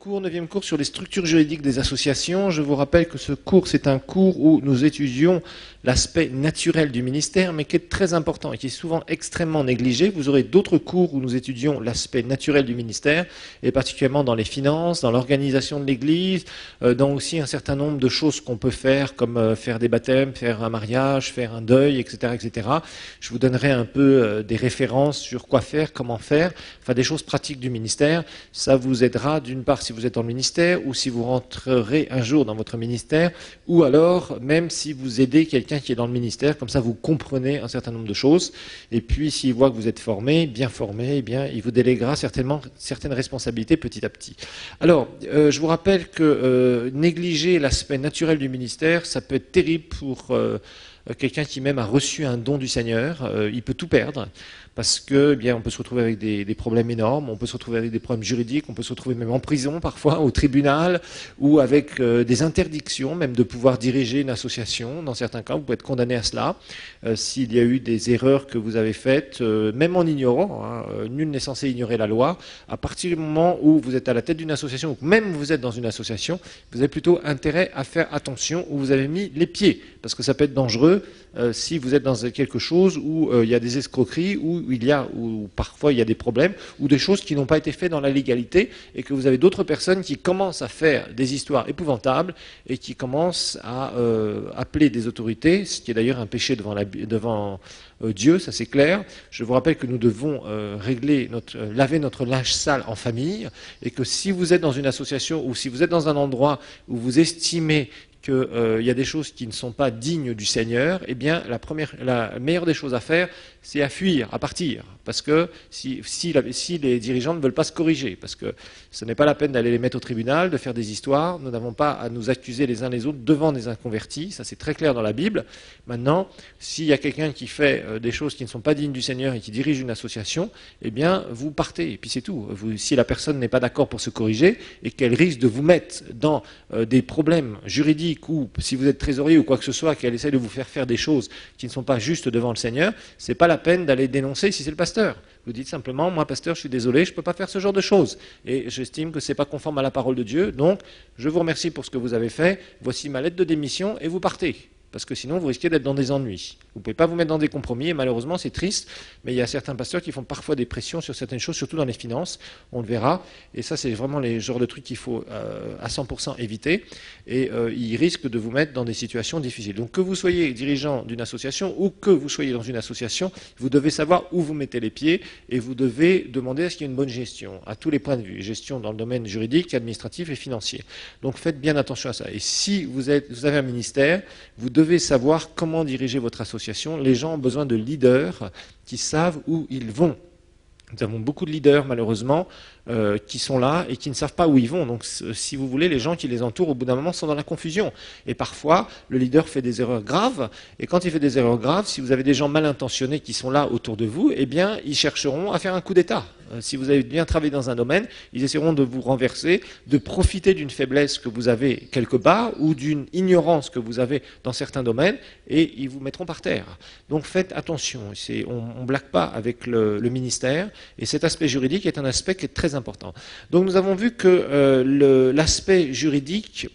cours, 9e cours sur les structures juridiques des associations. Je vous rappelle que ce cours, c'est un cours où nous étudions l'aspect naturel du ministère, mais qui est très important et qui est souvent extrêmement négligé. Vous aurez d'autres cours où nous étudions l'aspect naturel du ministère, et particulièrement dans les finances, dans l'organisation de l'Église, dans aussi un certain nombre de choses qu'on peut faire, comme faire des baptêmes, faire un mariage, faire un deuil, etc., etc. Je vous donnerai un peu des références sur quoi faire, comment faire, enfin des choses pratiques du ministère. Ça vous aidera d'une part si vous êtes dans le ministère ou si vous rentrerez un jour dans votre ministère, ou alors même si vous aidez quelqu'un qui est dans le ministère, comme ça vous comprenez un certain nombre de choses. Et puis s'il voit que vous êtes formé, eh bien il vous déléguera certainement certaines responsabilités petit à petit. Alors, je vous rappelle que négliger l'aspect naturel du ministère, ça peut être terrible pour quelqu'un qui même a reçu un don du Seigneur. Il peut tout perdre. Parce que, eh bien, on peut se retrouver avec des problèmes énormes, on peut se retrouver avec des problèmes juridiques, on peut se retrouver même en prison parfois, au tribunal, ou avec des interdictions, même de pouvoir diriger une association. Dans certains cas, vous pouvez être condamné à cela. S'il y a eu des erreurs que vous avez faites, même en ignorant, nul n'est censé ignorer la loi. À partir du moment où vous êtes à la tête d'une association, ou même vous êtes dans une association, vous avez plutôt intérêt à faire attention où vous avez mis les pieds, parce que ça peut être dangereux si vous êtes dans quelque chose où il y a des escroqueries, où parfois il y a des problèmes, ou des choses qui n'ont pas été faites dans la légalité, et que vous avez d'autres personnes qui commencent à faire des histoires épouvantables, et qui commencent à appeler des autorités, ce qui est d'ailleurs un péché devant Dieu, ça c'est clair. Je vous rappelle que nous devons laver notre linge sale en famille, et que si vous êtes dans une association, ou si vous êtes dans un endroit où vous estimez qu'il y a des choses qui ne sont pas dignes du Seigneur, eh bien, la meilleure des choses à faire, c'est à fuir, à partir. Parce que si les dirigeants ne veulent pas se corriger, parce que ce n'est pas la peine d'aller les mettre au tribunal, de faire des histoires, nous n'avons pas à nous accuser les uns les autres devant des inconvertis, ça c'est très clair dans la Bible. Maintenant, s'il y a quelqu'un qui fait des choses qui ne sont pas dignes du Seigneur et qui dirige une association, eh bien, vous partez, et puis c'est tout. Si la personne n'est pas d'accord pour se corriger, et qu'elle risque de vous mettre dans des problèmes juridiques, ou si vous êtes trésorier ou quoi que ce soit, qu'elle essaie de vous faire des choses qui ne sont pas justes devant le Seigneur, c'est pas la peine d'aller dénoncer si c'est le pasteur. Vous dites simplement, moi pasteur, je suis désolé, je ne peux pas faire ce genre de choses. Et j'estime que ce n'est pas conforme à la parole de Dieu, donc je vous remercie pour ce que vous avez fait, voici ma lettre de démission, et vous partez. Parce que sinon, vous risquez d'être dans des ennuis. Vous ne pouvez pas vous mettre dans des compromis, et malheureusement, c'est triste, mais il y a certains pasteurs qui font parfois des pressions sur certaines choses, surtout dans les finances, on le verra, et ça, c'est vraiment les genres de trucs qu'il faut à 100% éviter, et ils risquent de vous mettre dans des situations difficiles. Donc, que vous soyez dirigeant d'une association, ou que vous soyez dans une association, vous devez savoir où vous mettez les pieds, et vous devez demander à ce qu'il y ait une bonne gestion, à tous les points de vue, gestion dans le domaine juridique, administratif et financier. Donc, faites bien attention à ça. Et si vous avez un ministère, vous devez savoir comment diriger votre association. Les gens ont besoin de leaders qui savent où ils vont. Nous avons beaucoup de leaders, malheureusement, qui sont là et qui ne savent pas où ils vont. Donc, si vous voulez, les gens qui les entourent, au bout d'un moment, sont dans la confusion. Et parfois, le leader fait des erreurs graves. Et quand il fait des erreurs graves, si vous avez des gens mal intentionnés qui sont là autour de vous, eh bien, ils chercheront à faire un coup d'État. Si vous avez bien travaillé dans un domaine, ils essaieront de vous renverser, de profiter d'une faiblesse que vous avez quelque part ou d'une ignorance que vous avez dans certains domaines, et ils vous mettront par terre. Donc faites attention, on ne blague pas avec le ministère, et cet aspect juridique est un aspect qui est très important. Donc nous avons vu que l'aspect juridique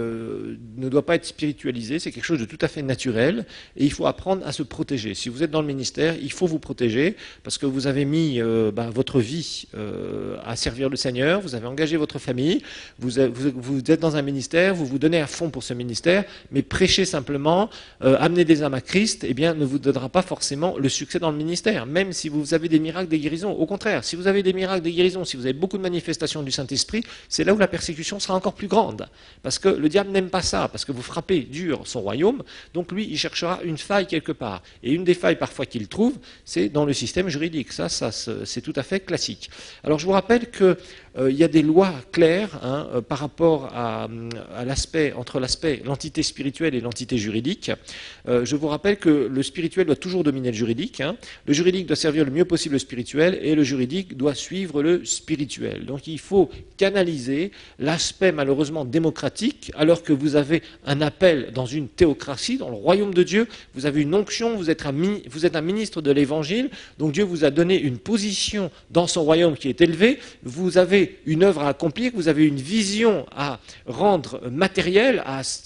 ne doit pas être spiritualisé, c'est quelque chose de tout à fait naturel, et il faut apprendre à se protéger. Si vous êtes dans le ministère, il faut vous protéger, parce que vous avez mis votre vie à servir le Seigneur, vous avez engagé votre famille, vous êtes dans un ministère, vous vous donnez à fond pour ce ministère, mais prêcher simplement, amener des âmes à Christ, eh bien, ne vous donnera pas forcément le succès dans le ministère, même si vous avez des miracles, des guérisons. Au contraire, si vous avez des miracles, des guérisons, si vous avez beaucoup de manifestations du Saint-Esprit, c'est là où la persécution sera encore plus grande. Parce que le diable n'aime pas ça, parce que vous frappez dur son royaume, donc lui, il cherchera une faille quelque part. Et une des failles parfois qu'il trouve, c'est dans le système juridique. Ça c'est tout à fait classique. Alors je vous rappelle qu'il y a des lois claires par rapport à entre l'entité spirituelle et l'entité juridique. Je vous rappelle que le spirituel doit toujours dominer le juridique. Le juridique doit servir le mieux possible le spirituel, et le juridique doit suivre le spirituel. Donc il faut canaliser l'aspect malheureusement démocratique, alors que vous avez un appel dans une théocratie, dans le royaume de Dieu, vous avez une onction, vous êtes un ministre de l'évangile, donc Dieu vous a donné une position dans son royaume qui est élevée, vous avez avez une œuvre à accomplir, que vous avez une vision à rendre matérielle,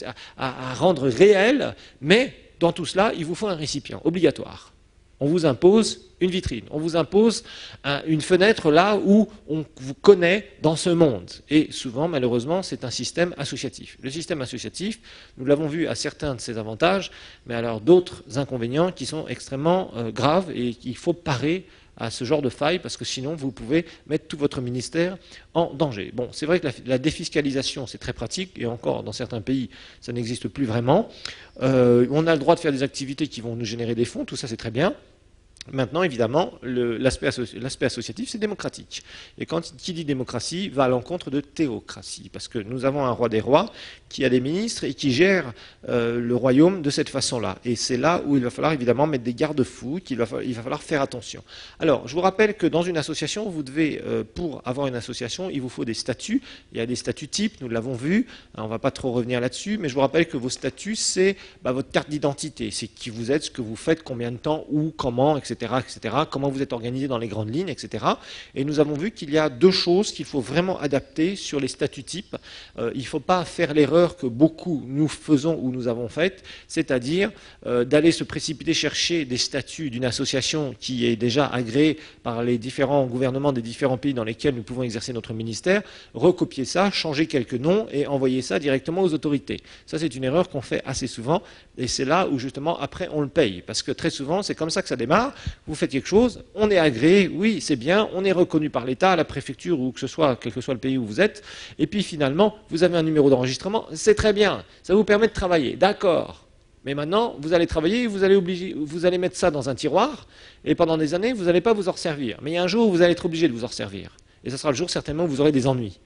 à rendre réelle, mais dans tout cela, il vous faut un récipient obligatoire. On vous impose une vitrine, on vous impose une fenêtre là où on vous connaît dans ce monde. Et souvent, malheureusement, c'est un système associatif. Le système associatif, nous l'avons vu à certains de ses avantages, mais alors d'autres inconvénients qui sont extrêmement graves et qu'il faut parer à ce genre de faille, parce que sinon vous pouvez mettre tout votre ministère en danger. Bon, c'est vrai que la défiscalisation, c'est très pratique, et encore, dans certains pays, ça n'existe plus vraiment. On a le droit de faire des activités qui vont nous générer des fonds, tout ça c'est très bien. Maintenant, évidemment, l'aspect associatif, c'est démocratique. Et qui dit démocratie va à l'encontre de théocratie, parce que nous avons un roi des rois qui a des ministres et qui gère le royaume de cette façon-là. Et c'est là où il va falloir évidemment mettre des garde-fous, il va falloir faire attention. Alors, je vous rappelle que dans une association, vous devez, pour avoir une association, il vous faut des statuts. Il y a des statuts types, nous l'avons vu, on ne va pas trop revenir là-dessus, mais je vous rappelle que vos statuts, c'est votre carte d'identité, c'est qui vous êtes, ce que vous faites, combien de temps, où, comment, etc., comment vous êtes organisé dans les grandes lignes, etc. Et nous avons vu qu'il y a deux choses qu'il faut vraiment adapter sur les statuts types. Il ne faut pas faire l'erreur que beaucoup nous faisons ou nous avons faite, c'est-à-dire d'aller se précipiter chercher des statuts d'une association qui est déjà agréée par les différents gouvernements des différents pays dans lesquels nous pouvons exercer notre ministère, recopier ça, changer quelques noms et envoyer ça directement aux autorités. Ça, c'est une erreur qu'on fait assez souvent et c'est là où justement après on le paye. Parce que très souvent, c'est comme ça que ça démarre. Vous faites quelque chose, on est agréé, oui, c'est bien, on est reconnu par l'État, à la préfecture ou que ce soit, quel que soit le pays où vous êtes, et puis finalement, vous avez un numéro d'enregistrement, c'est très bien, ça vous permet de travailler, d'accord. Mais maintenant, vous allez travailler, vous allez mettre ça dans un tiroir, et pendant des années, vous n'allez pas vous en servir. Mais il y a un jour où vous allez être obligé de vous en servir. Et ce sera le jour certainement où vous aurez des ennuis.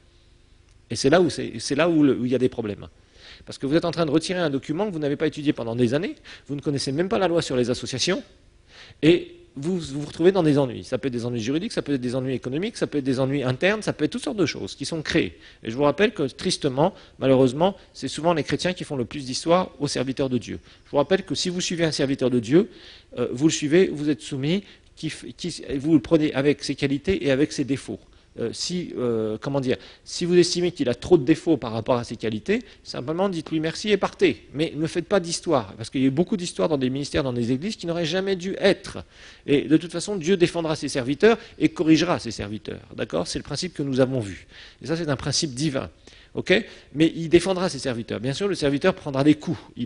Et c'est là où il y a des problèmes. Parce que vous êtes en train de retirer un document que vous n'avez pas étudié pendant des années, vous ne connaissez même pas la loi sur les associations, et vous retrouvez dans des ennuis. Ça peut être des ennuis juridiques, ça peut être des ennuis économiques, ça peut être des ennuis internes, ça peut être toutes sortes de choses qui sont créées. Et je vous rappelle que tristement, malheureusement, c'est souvent les chrétiens qui font le plus d'histoire aux serviteurs de Dieu. Je vous rappelle que si vous suivez un serviteur de Dieu, vous le suivez, vous êtes soumis, vous le prenez avec ses qualités et avec ses défauts. Si vous estimez qu'il a trop de défauts par rapport à ses qualités, simplement dites-lui merci et partez. Mais ne faites pas d'histoire, parce qu'il y a beaucoup d'histoires dans des ministères, dans des églises qui n'auraient jamais dû être. Et de toute façon, Dieu défendra ses serviteurs et corrigera ses serviteurs. D'accord ? C'est le principe que nous avons vu. Et ça, c'est un principe divin. Okay, mais il défendra ses serviteurs. Bien sûr, le serviteur prendra des coups, il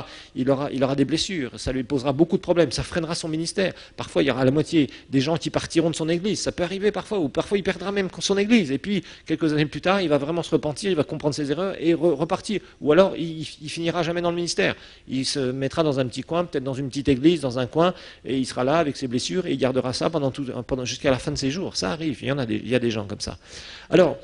aura des blessures, ça lui posera beaucoup de problèmes, ça freinera son ministère. Parfois, il y aura la moitié des gens qui partiront de son église. Ça peut arriver parfois, ou parfois il perdra même son église. Et puis, quelques années plus tard, il va vraiment se repentir, il va comprendre ses erreurs et repartir. Ou alors, il finira jamais dans le ministère. Il se mettra dans un petit coin, peut-être dans une petite église, dans un coin, et il sera là avec ses blessures et il gardera ça jusqu'à la fin de ses jours. Ça arrive, il y a des gens comme ça. Alors,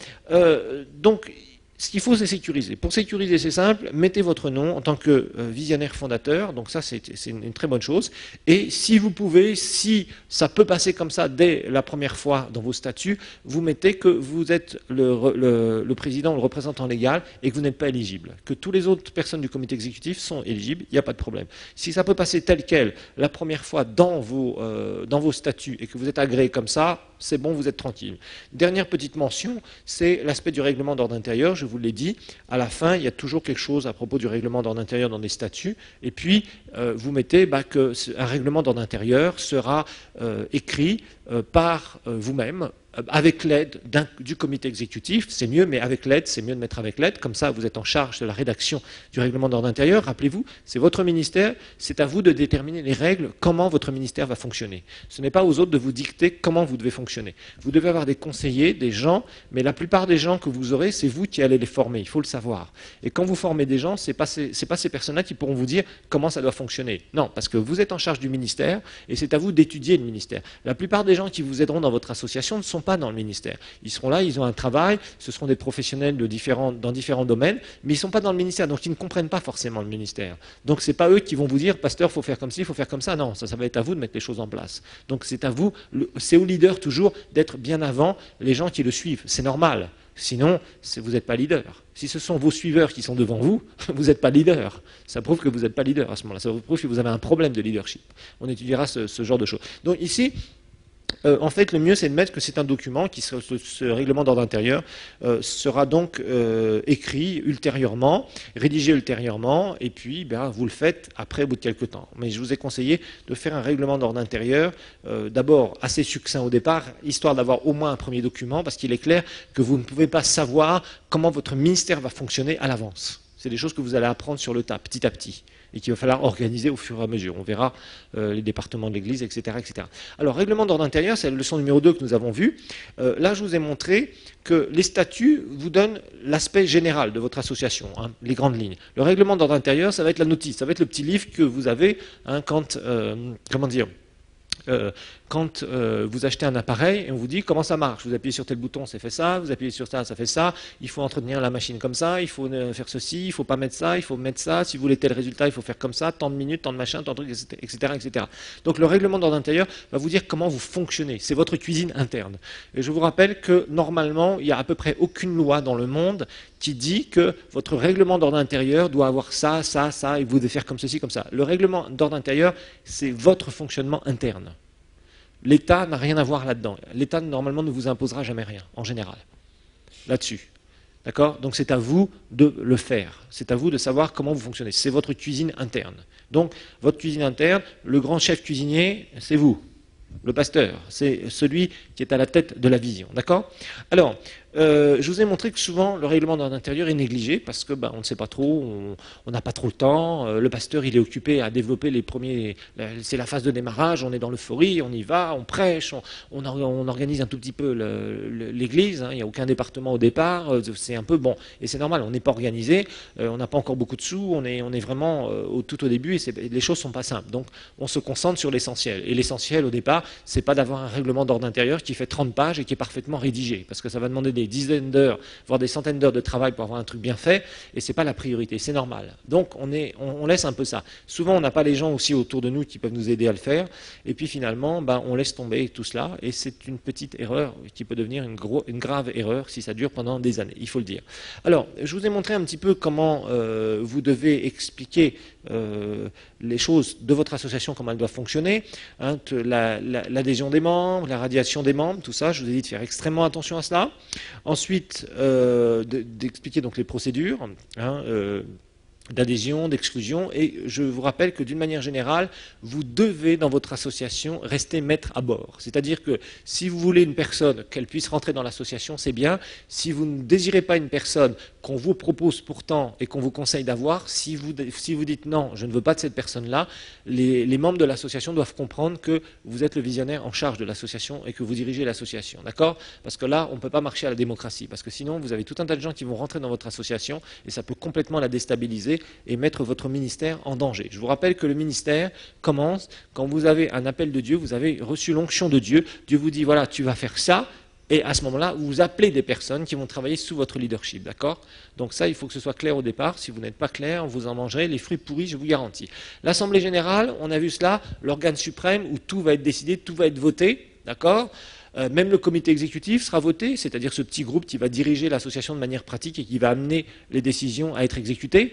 donc, ce qu'il faut, c'est sécuriser. Pour sécuriser, c'est simple, mettez votre nom en tant que visionnaire fondateur, donc ça c'est une très bonne chose. Et si vous pouvez, si ça peut passer comme ça dès la première fois dans vos statuts, vous mettez que vous êtes le président, le représentant légal, et que vous n'êtes pas éligible. Que toutes les autres personnes du comité exécutif sont éligibles, il n'y a pas de problème. Si ça peut passer tel quel la première fois dans vos statuts et que vous êtes agréé comme ça, c'est bon, vous êtes tranquille. Dernière petite mention, c'est l'aspect du règlement d'ordre intérieur. Je vous l'ai dit, à la fin, il y a toujours quelque chose à propos du règlement d'ordre intérieur dans les statuts. Et puis, vous mettez qu'un règlement d'ordre intérieur sera écrit par vous-même, avec l'aide du comité exécutif, c'est mieux, mais avec l'aide, c'est mieux de mettre avec l'aide, comme ça vous êtes en charge de la rédaction du règlement d'ordre intérieur. Rappelez-vous, c'est votre ministère, c'est à vous de déterminer les règles, comment votre ministère va fonctionner. Ce n'est pas aux autres de vous dicter comment vous devez fonctionner. Vous devez avoir des conseillers, des gens, mais la plupart des gens que vous aurez, c'est vous qui allez les former, il faut le savoir. Et quand vous formez des gens, ce n'est pas ces personnes-là qui pourront vous dire comment ça doit fonctionner. Non, parce que vous êtes en charge du ministère, et c'est à vous d'étudier le ministère. La plupart des gens qui vous aideront dans votre association ne sont pas dans le ministère. Ils seront là, ils ont un travail, ce seront des professionnels dans différents domaines, mais ils ne sont pas dans le ministère, donc ils ne comprennent pas forcément le ministère. Donc ce n'est pas eux qui vont vous dire, pasteur, il faut faire comme ci, il faut faire comme ça. Non, ça va être à vous de mettre les choses en place. Donc c'est à vous, c'est au leader toujours d'être bien avant les gens qui le suivent. C'est normal. Sinon, vous n'êtes pas leader. Si ce sont vos suiveurs qui sont devant vous, vous n'êtes pas leader. Ça prouve que vous n'êtes pas leader à ce moment-là. Ça prouve que vous avez un problème de leadership. On étudiera ce genre de choses. Donc ici, En fait, le mieux, c'est de mettre que c'est un document qui, ce règlement d'ordre intérieur, sera donc écrit ultérieurement, rédigé ultérieurement, et puis vous le faites après, au bout de quelques temps. Mais je vous ai conseillé de faire un règlement d'ordre intérieur, d'abord assez succinct au départ, histoire d'avoir au moins un premier document, parce qu'il est clair que vous ne pouvez pas savoir comment votre ministère va fonctionner à l'avance. C'est des choses que vous allez apprendre sur le tas, petit à petit, et qu'il va falloir organiser au fur et à mesure. On verra les départements de l'Église, etc., etc. Alors, règlement d'ordre intérieur, c'est la leçon numéro 2 que nous avons vue. Là, je vous ai montré que les statuts vous donnent l'aspect général de votre association, hein, les grandes lignes. Le règlement d'ordre intérieur, ça va être la notice, ça va être le petit livre que vous avez quand, quand vous achetez un appareil et on vous dit comment ça marche. Vous appuyez sur tel bouton, ça fait ça, vous appuyez sur ça, ça fait ça, il faut entretenir la machine comme ça, il faut faire ceci, il ne faut pas mettre ça, il faut mettre ça, si vous voulez tel résultat, il faut faire comme ça, tant de minutes, tant de machin, tant de trucs, etc., etc. Donc le règlement d'ordre intérieur va vous dire comment vous fonctionnez. C'est votre cuisine interne. Et je vous rappelle que normalement, il n'y a à peu près aucune loi dans le monde qui dit que votre règlement d'ordre intérieur doit avoir ça, ça, ça, et vous devez faire comme ceci, comme ça. Le règlement d'ordre intérieur, c'est votre fonctionnement interne. L'État n'a rien à voir là-dedans. L'État, normalement, ne vous imposera jamais rien, en général, là-dessus. D'accord? Donc c'est à vous de le faire. C'est à vous de savoir comment vous fonctionnez. C'est votre cuisine interne. Donc, votre cuisine interne, le grand chef cuisinier, c'est vous. Le pasteur, c'est celui qui est à la tête de la vision. D'accord? Alors, je vous ai montré que souvent le règlement d'ordre intérieur est négligé parce que on ne sait pas trop, on n'a pas trop le temps. Le pasteur, il est occupé à développer les premiers. C'est la phase de démarrage, on est dans l'euphorie, on y va, on prêche, on organise un tout petit peu l'église. Hein, il n'y a aucun département au départ. C'est un peu bon. Et c'est normal, on n'est pas organisé, on n'a pas encore beaucoup de sous, on est vraiment tout au début et les choses ne sont pas simples. Donc, on se concentre sur l'essentiel. Et l'essentiel au départ, c'est pas d'avoir un règlement d'ordre intérieur qui fait 30 pages et qui est parfaitement rédigé. Parce que ça va demander des dizaines d'heures, voire des centaines d'heures de travail pour avoir un truc bien fait, et c'est pas la priorité, c'est normal. Donc on laisse un peu ça. Souvent on n'a pas les gens aussi autour de nous qui peuvent nous aider à le faire, et puis finalement on laisse tomber tout cela, et c'est une petite erreur qui peut devenir une grave erreur si ça dure pendant des années, il faut le dire. Alors, je vous ai montré un petit peu comment vous devez expliquer les choses de votre association, comment elle doit fonctionner, hein, l'adhésion des membres, la radiation des membres, tout ça, je vous ai dit de faire extrêmement attention à cela. Ensuite, d'expliquer donc les procédures, hein, d'adhésion, d'exclusion, et je vous rappelle que d'une manière générale, vous devez dans votre association rester maître à bord. C'est-à-dire que si vous voulez une personne, qu'elle puisse rentrer dans l'association, c'est bien. Si vous ne désirez pas une personne qu'on vous propose pourtant et qu'on vous conseille d'avoir, si vous dites non, je ne veux pas de cette personne-là, les membres de l'association doivent comprendre que vous êtes le visionnaire en charge de l'association et que vous dirigez l'association. D'accord? Parce que là, on ne peut pas marcher à la démocratie, parce que sinon, vous avez tout un tas de gens qui vont rentrer dans votre association et ça peut complètement la déstabiliser et mettre votre ministère en danger. Je vous rappelle que le ministère commence quand vous avez un appel de Dieu, vous avez reçu l'onction de Dieu, Dieu vous dit voilà, tu vas faire ça, et à ce moment-là, vous appelez des personnes qui vont travailler sous votre leadership, d'accord? Donc ça, il faut que ce soit clair au départ. Si vous n'êtes pas clair, vous en mangerez les fruits pourris, je vous garantis. L'Assemblée générale, on a vu cela, l'organe suprême où tout va être décidé, tout va être voté, d'accord? Même le comité exécutif sera voté, c'est-à-dire ce petit groupe qui va diriger l'association de manière pratique et qui va amener les décisions à être exécutées.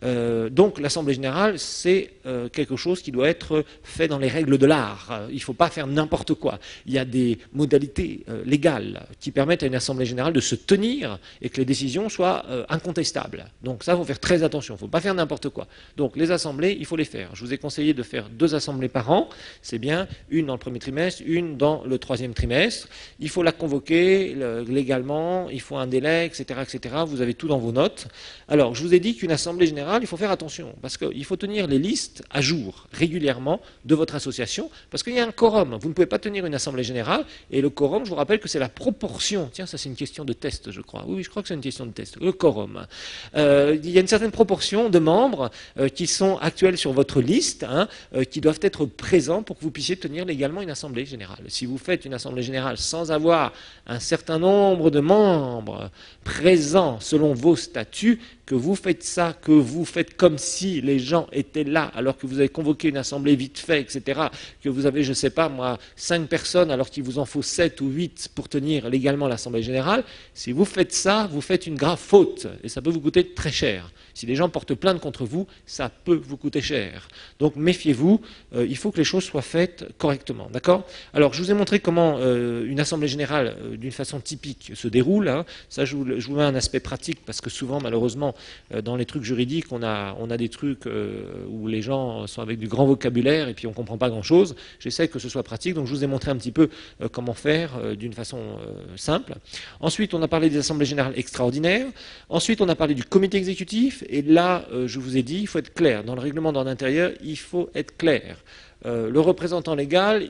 Donc l'Assemblée générale, c'est quelque chose qui doit être fait dans les règles de l'art. Il ne faut pas faire n'importe quoi. Il y a des modalités légales qui permettent à une Assemblée générale de se tenir et que les décisions soient incontestables. Donc ça, il faut faire très attention. Il ne faut pas faire n'importe quoi. Donc les assemblées, il faut les faire. Je vous ai conseillé de faire 2 assemblées par an. C'est bien, une dans le premier trimestre, une dans le 3e trimestre. Il faut la convoquer légalement, il faut un délai, etc., etc. Vous avez tout dans vos notes. Alors, je vous ai dit qu'une assemblée générale, il faut faire attention, parce qu'il faut tenir les listes à jour régulièrement de votre association, parce qu'il y a un quorum. Vous ne pouvez pas tenir une assemblée générale, et le quorum, je vous rappelle que c'est la proportion. Tiens, ça c'est une question de test, je crois. Oui, je crois que c'est une question de test. Le quorum. Il y a une certaine proportion de membres qui sont actuels sur votre liste, hein, qui doivent être présents pour que vous puissiez tenir légalement une assemblée générale. Si vous faites une assemblée générale sans avoir un certain nombre de membres présents selon vos statuts, que vous faites ça, que vous faites comme si les gens étaient là, alors que vous avez convoqué une assemblée vite fait, etc., que vous avez, je ne sais pas moi, 5 personnes, alors qu'il vous en faut 7 ou 8 pour tenir légalement l'assemblée générale, si vous faites ça, vous faites une grave faute, et ça peut vous coûter très cher. Si les gens portent plainte contre vous, ça peut vous coûter cher. Donc méfiez-vous, il faut que les choses soient faites correctement, d'accord? Alors je vous ai montré comment une assemblée générale, d'une façon typique, se déroule, hein. Ça je vous mets un aspect pratique, parce que souvent, malheureusement, dans les trucs juridiques, on a des trucs où les gens sont avec du grand vocabulaire et puis on ne comprend pas grand-chose. J'essaie que ce soit pratique, donc je vous ai montré un petit peu comment faire d'une façon simple. Ensuite, on a parlé des assemblées générales extraordinaires. Ensuite, on a parlé du comité exécutif. Et là, je vous ai dit, il faut être clair. Dans le règlement d'ordre intérieur, il faut être clair. Le représentant légal,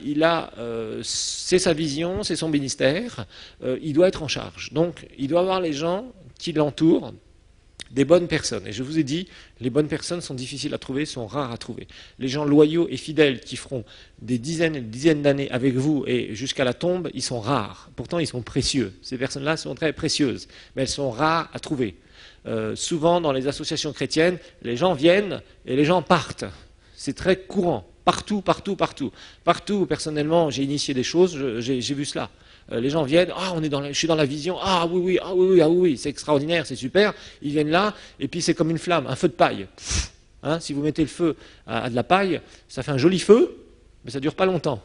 c'est sa vision, c'est son ministère, il doit être en charge. Donc, il doit avoir les gens qui l'entourent, des bonnes personnes. Et je vous ai dit, les bonnes personnes sont difficiles à trouver, sont rares à trouver. Les gens loyaux et fidèles qui feront des dizaines et des dizaines d'années avec vous et jusqu'à la tombe, ils sont rares. Pourtant, ils sont précieux. Ces personnes-là sont très précieuses, mais elles sont rares à trouver. Souvent, dans les associations chrétiennes, les gens viennent et les gens partent. C'est très courant. Partout, partout, partout. Partout où, personnellement, j'ai initié des choses, j'ai vu cela. Les gens viennent, je suis dans la vision, oui, c'est extraordinaire, c'est super. Ils viennent là, et puis c'est comme une flamme, un feu de paille. Hein, si vous mettez le feu à de la paille, ça fait un joli feu, mais ça ne dure pas longtemps.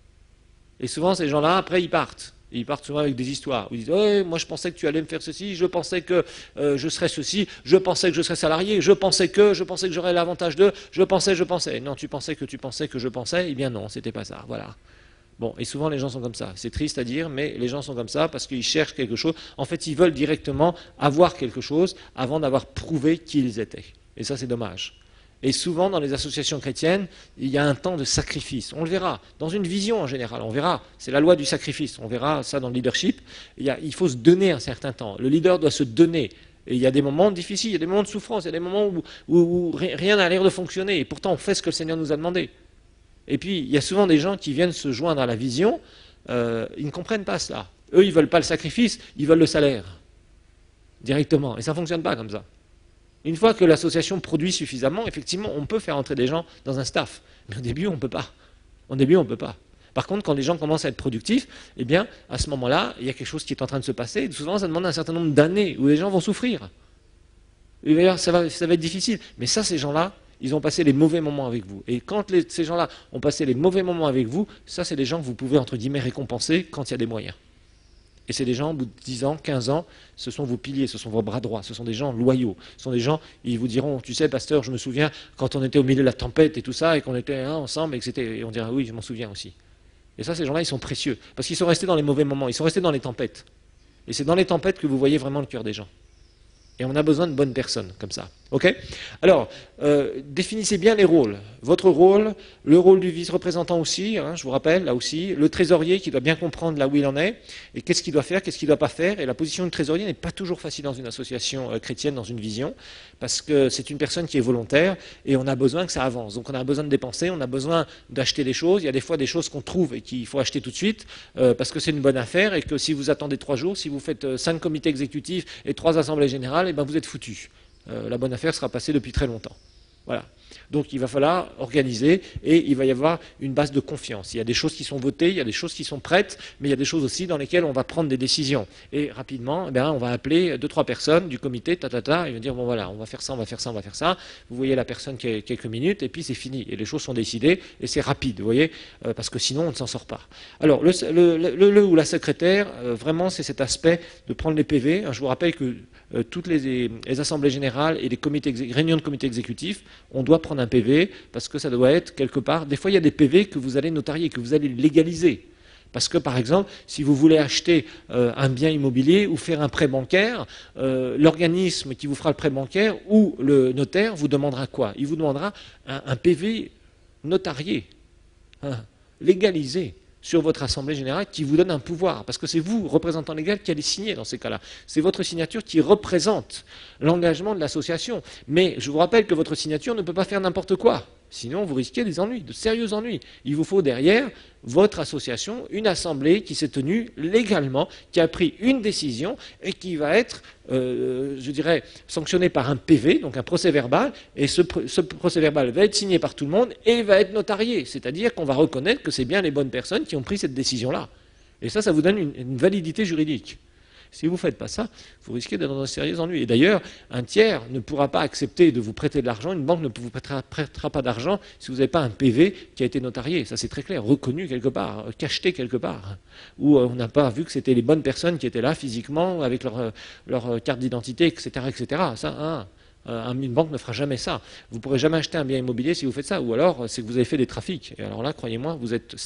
Et souvent, ces gens-là, après, ils partent. Et ils partent souvent avec des histoires. Ils disent, ouais, moi je pensais que tu allais me faire ceci, je pensais que je serais ceci, je pensais que je serais salarié, je pensais que j'aurais l'avantage de, je pensais. Non, tu pensais que je pensais, eh bien non, c'était pas ça, voilà. Bon, et souvent les gens sont comme ça. C'est triste à dire, mais les gens sont comme ça parce qu'ils cherchent quelque chose. En fait, ils veulent directement avoir quelque chose avant d'avoir prouvé qui ils étaient. Et ça, c'est dommage. Et souvent, dans les associations chrétiennes, il y a un temps de sacrifice. On le verra. Dans une vision en général, on verra. C'est la loi du sacrifice. On verra ça dans le leadership. Il faut se donner un certain temps. Le leader doit se donner. Et il y a des moments difficiles, il y a des moments de souffrance, il y a des moments où rien n'a l'air de fonctionner. Et pourtant, on fait ce que le Seigneur nous a demandé. Et puis, il y a souvent des gens qui viennent se joindre à la vision, ils ne comprennent pas cela. Eux, ils ne veulent pas le sacrifice, ils veulent le salaire, directement. Et ça ne fonctionne pas comme ça. Une fois que l'association produit suffisamment, effectivement, on peut faire entrer des gens dans un staff. Mais au début, on ne peut pas. Au début, on ne peut pas. Par contre, quand les gens commencent à être productifs, eh bien, à ce moment-là, il y a quelque chose qui est en train de se passer. Et souvent, ça demande un certain nombre d'années où les gens vont souffrir. Et d'ailleurs, ça va être difficile. Mais ça, ces gens-là, ils ont passé les mauvais moments avec vous. Et quand ces gens-là ont passé les mauvais moments avec vous, ça, c'est des gens que vous pouvez, entre guillemets, récompenser quand il y a des moyens. Et c'est des gens, au bout de 10 ans, 15 ans, ce sont vos piliers, ce sont vos bras droits, ce sont des gens loyaux. Ce sont des gens, ils vous diront, tu sais, pasteur, je me souviens, quand on était au milieu de la tempête et tout ça, et qu'on était ensemble, et on dira, oui, je m'en souviens aussi. Et ça, ces gens-là, ils sont précieux. Parce qu'ils sont restés dans les mauvais moments, ils sont restés dans les tempêtes. Et c'est dans les tempêtes que vous voyez vraiment le cœur des gens. Et on a besoin de bonnes personnes, comme ça. Ok ? Alors, définissez bien les rôles. Votre rôle, le rôle du vice-représentant aussi, hein, je vous rappelle, là aussi, le trésorier qui doit bien comprendre là où il en est, et qu'est-ce qu'il doit faire, qu'est-ce qu'il ne doit pas faire. Et la position du trésorier n'est pas toujours facile dans une association chrétienne, dans une vision, parce que c'est une personne qui est volontaire, et on a besoin que ça avance. Donc on a besoin de dépenser, on a besoin d'acheter des choses. Il y a des fois des choses qu'on trouve et qu'il faut acheter tout de suite, parce que c'est une bonne affaire, et que si vous attendez 3 jours, si vous faites 5 comités exécutifs et 3 assemblées générales, eh ben vous êtes foutus. La bonne affaire sera passée depuis très longtemps. Voilà. Donc il va falloir organiser et il va y avoir une base de confiance. Il y a des choses qui sont votées, il y a des choses qui sont prêtes, mais il y a des choses aussi dans lesquelles on va prendre des décisions. Et rapidement, on va appeler 2-3 personnes du comité, et ils vont dire, bon voilà, on va faire ça, on va faire ça, on va faire ça. Vous voyez la personne qui a quelques minutes et puis c'est fini. Et les choses sont décidées et c'est rapide, vous voyez, parce que sinon on ne s'en sort pas. Alors le ou la secrétaire, vraiment c'est cet aspect de prendre les PV. Je vous rappelle que toutes les assemblées générales et les réunions de comités exécutifs, on doit prendre un PV parce que ça doit être quelque part. Des fois, il y a des PV que vous allez notarier, que vous allez légaliser. Parce que, par exemple, si vous voulez acheter un bien immobilier ou faire un prêt bancaire, l'organisme qui vous fera le prêt bancaire ou le notaire vous demandera quoi? Il vous demandera un PV notarié, légalisé, sur votre assemblée générale qui vous donne un pouvoir, parce que c'est vous, représentant légal, qui allez signer dans ces cas-là. C'est votre signature qui représente l'engagement de l'association. Mais je vous rappelle que votre signature ne peut pas faire n'importe quoi. Sinon, vous risquez des ennuis, de sérieux ennuis. Il vous faut derrière votre association, une assemblée qui s'est tenue légalement, qui a pris une décision et qui va être, je dirais, sanctionnée par un PV, donc un procès-verbal, et ce procès-verbal va être signé par tout le monde et va être notarié. C'est-à-dire qu'on va reconnaître que c'est bien les bonnes personnes qui ont pris cette décision-là. Et ça vous donne une validité juridique. Si vous ne faites pas ça, vous risquez d'être dans un sérieux ennui. Et d'ailleurs, un tiers ne pourra pas accepter de vous prêter de l'argent, une banque ne vous prêtera pas d'argent si vous n'avez pas un PV qui a été notarié. Ça c'est très clair, reconnu quelque part, cacheté quelque part. Ou on n'a pas vu que c'était les bonnes personnes qui étaient là physiquement, avec leur carte d'identité, etc. etc. Ça, une banque ne fera jamais ça. Vous ne pourrez jamais acheter un bien immobilier si vous faites ça. Ou alors, c'est que vous avez fait des trafics. Et alors là, croyez-moi,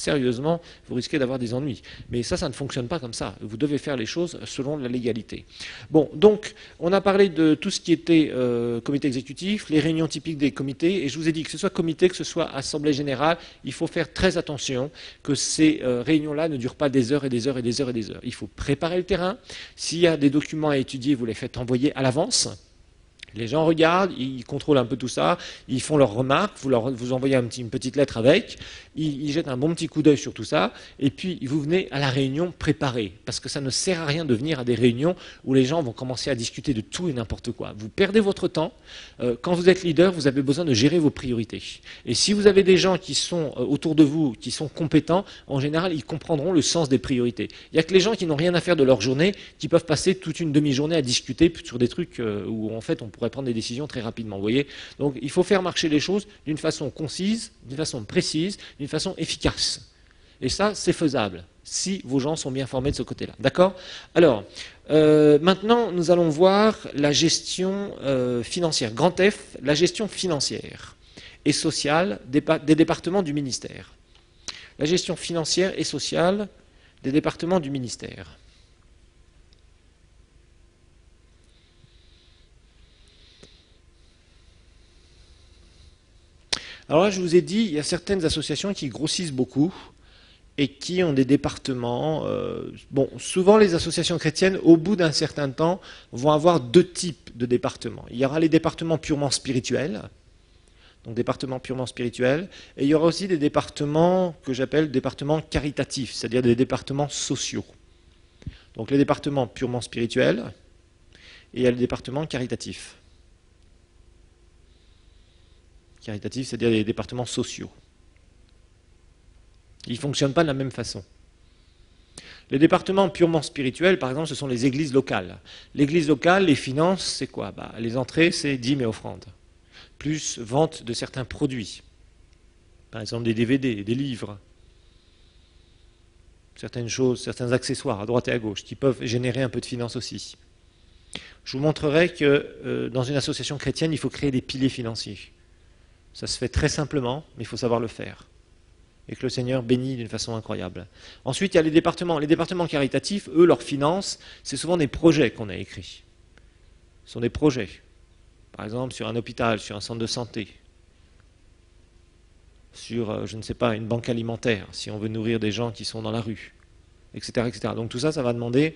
vous risquez d'avoir des ennuis. Mais ça ne fonctionne pas comme ça. Vous devez faire les choses selon la légalité. Bon, donc, on a parlé de tout ce qui était comité exécutif, les réunions typiques des comités. Et je vous ai dit que ce soit comité, que ce soit assemblée générale, il faut faire très attention que ces réunions-là ne durent pas des heures et des heures et des heures et des heures. Il faut préparer le terrain. S'il y a des documents à étudier, vous les faites envoyer à l'avance. Les gens regardent, ils contrôlent un peu tout ça, ils font leurs remarques, vous envoyez une petite lettre avec, ils jettent un bon petit coup d'œil sur tout ça, et puis vous venez à la réunion préparée, parce que ça ne sert à rien de venir à des réunions où les gens vont commencer à discuter de tout et n'importe quoi. Vous perdez votre temps. Quand vous êtes leader, vous avez besoin de gérer vos priorités. Et si vous avez des gens qui sont autour de vous, qui sont compétents, en général, ils comprendront le sens des priorités. Il n'y a que les gens qui n'ont rien à faire de leur journée qui peuvent passer toute une demi-journée à discuter sur des trucs où en fait on pourrait prendre des décisions très rapidement. Vous voyez ? Donc il faut faire marcher les choses d'une façon concise, d'une façon précise, d'une façon efficace. Et ça, c'est faisable, si vos gens sont bien formés de ce côté-là. D'accord ? Alors, maintenant, nous allons voir la gestion financière. Grand F, la gestion financière et sociale des départements du ministère. La gestion financière et sociale des départements du ministère. Alors là, je vous ai dit, il y a certaines associations qui grossissent beaucoup et qui ont des départements. Bon, souvent les associations chrétiennes, au bout d'un certain temps, vont avoir deux types de départements. Il y aura les départements purement spirituels, donc départements purement spirituels, et il y aura aussi des départements que j'appelle départements caritatifs, c'est-à-dire des départements sociaux. Donc les départements purement spirituels, et il y a le département caritatif. Caritatif, c'est-à-dire les départements sociaux. Ils ne fonctionnent pas de la même façon. Les départements purement spirituels, par exemple, ce sont les églises locales. L'église locale, les finances, c'est quoi ? Les entrées, c'est dîmes et offrandes, plus vente de certains produits. Par exemple, des DVD, des livres, certaines choses, certains accessoires à droite et à gauche, qui peuvent générer un peu de finances aussi. Je vous montrerai que dans une association chrétienne, il faut créer des piliers financiers. Ça se fait très simplement, mais il faut savoir le faire. Et que le Seigneur bénit d'une façon incroyable. Ensuite, il y a les départements. Les départements caritatifs, eux, leurs finances, c'est souvent des projets qu'on a écrits. Ce sont des projets. Par exemple, sur un hôpital, sur un centre de santé, sur, je ne sais pas, une banque alimentaire, si on veut nourrir des gens qui sont dans la rue, etc. etc. Donc tout ça, ça va demander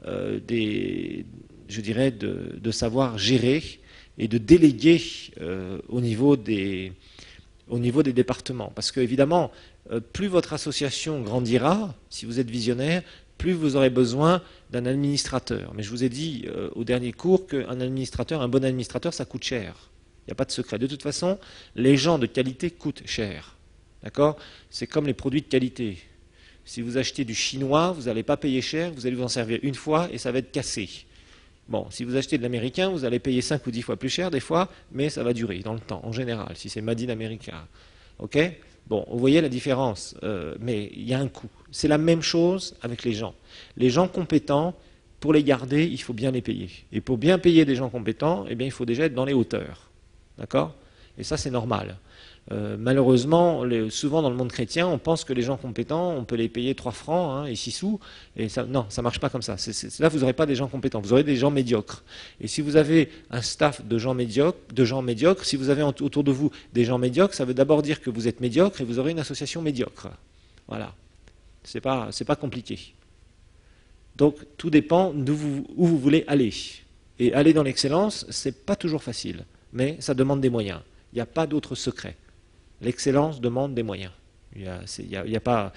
je dirais, de savoir gérer et de déléguer au niveau des départements. Parce que, évidemment, plus votre association grandira, si vous êtes visionnaire, plus vous aurez besoin d'un administrateur. Mais je vous ai dit au dernier cours qu'un administrateur, un bon administrateur, ça coûte cher. Il n'y a pas de secret. De toute façon, les gens de qualité coûtent cher. D'accord ? C'est comme les produits de qualité. Si vous achetez du chinois, vous n'allez pas payer cher, vous allez vous en servir une fois et ça va être cassé. Bon, si vous achetez de l'américain, vous allez payer 5 ou 10 fois plus cher des fois, mais ça va durer dans le temps, en général, si c'est Made in America. Ok ? Bon, vous voyez la différence, mais il y a un coût. C'est la même chose avec les gens. Les gens compétents, pour les garder, il faut bien les payer. Et pour bien payer des gens compétents, eh bien, il faut déjà être dans les hauteurs. D'accord ? Et ça, c'est normal. Malheureusement, souvent dans le monde chrétien, on pense que les gens compétents, on peut les payer 3 francs et 6 sous. Et ça, non, ça ne marche pas comme ça. Là, vous n'aurez pas des gens compétents, vous aurez des gens médiocres. Et si vous avez un staff de gens médiocres, si vous avez autour de vous des gens médiocres, ça veut d'abord dire que vous êtes médiocre et vous aurez une association médiocre. Voilà. C'est pas compliqué. Donc, tout dépend où vous voulez aller. Et aller dans l'excellence, c'est pas toujours facile, mais ça demande des moyens. Il n'y a pas d'autre secret. L'excellence demande des moyens. Il n'y a pas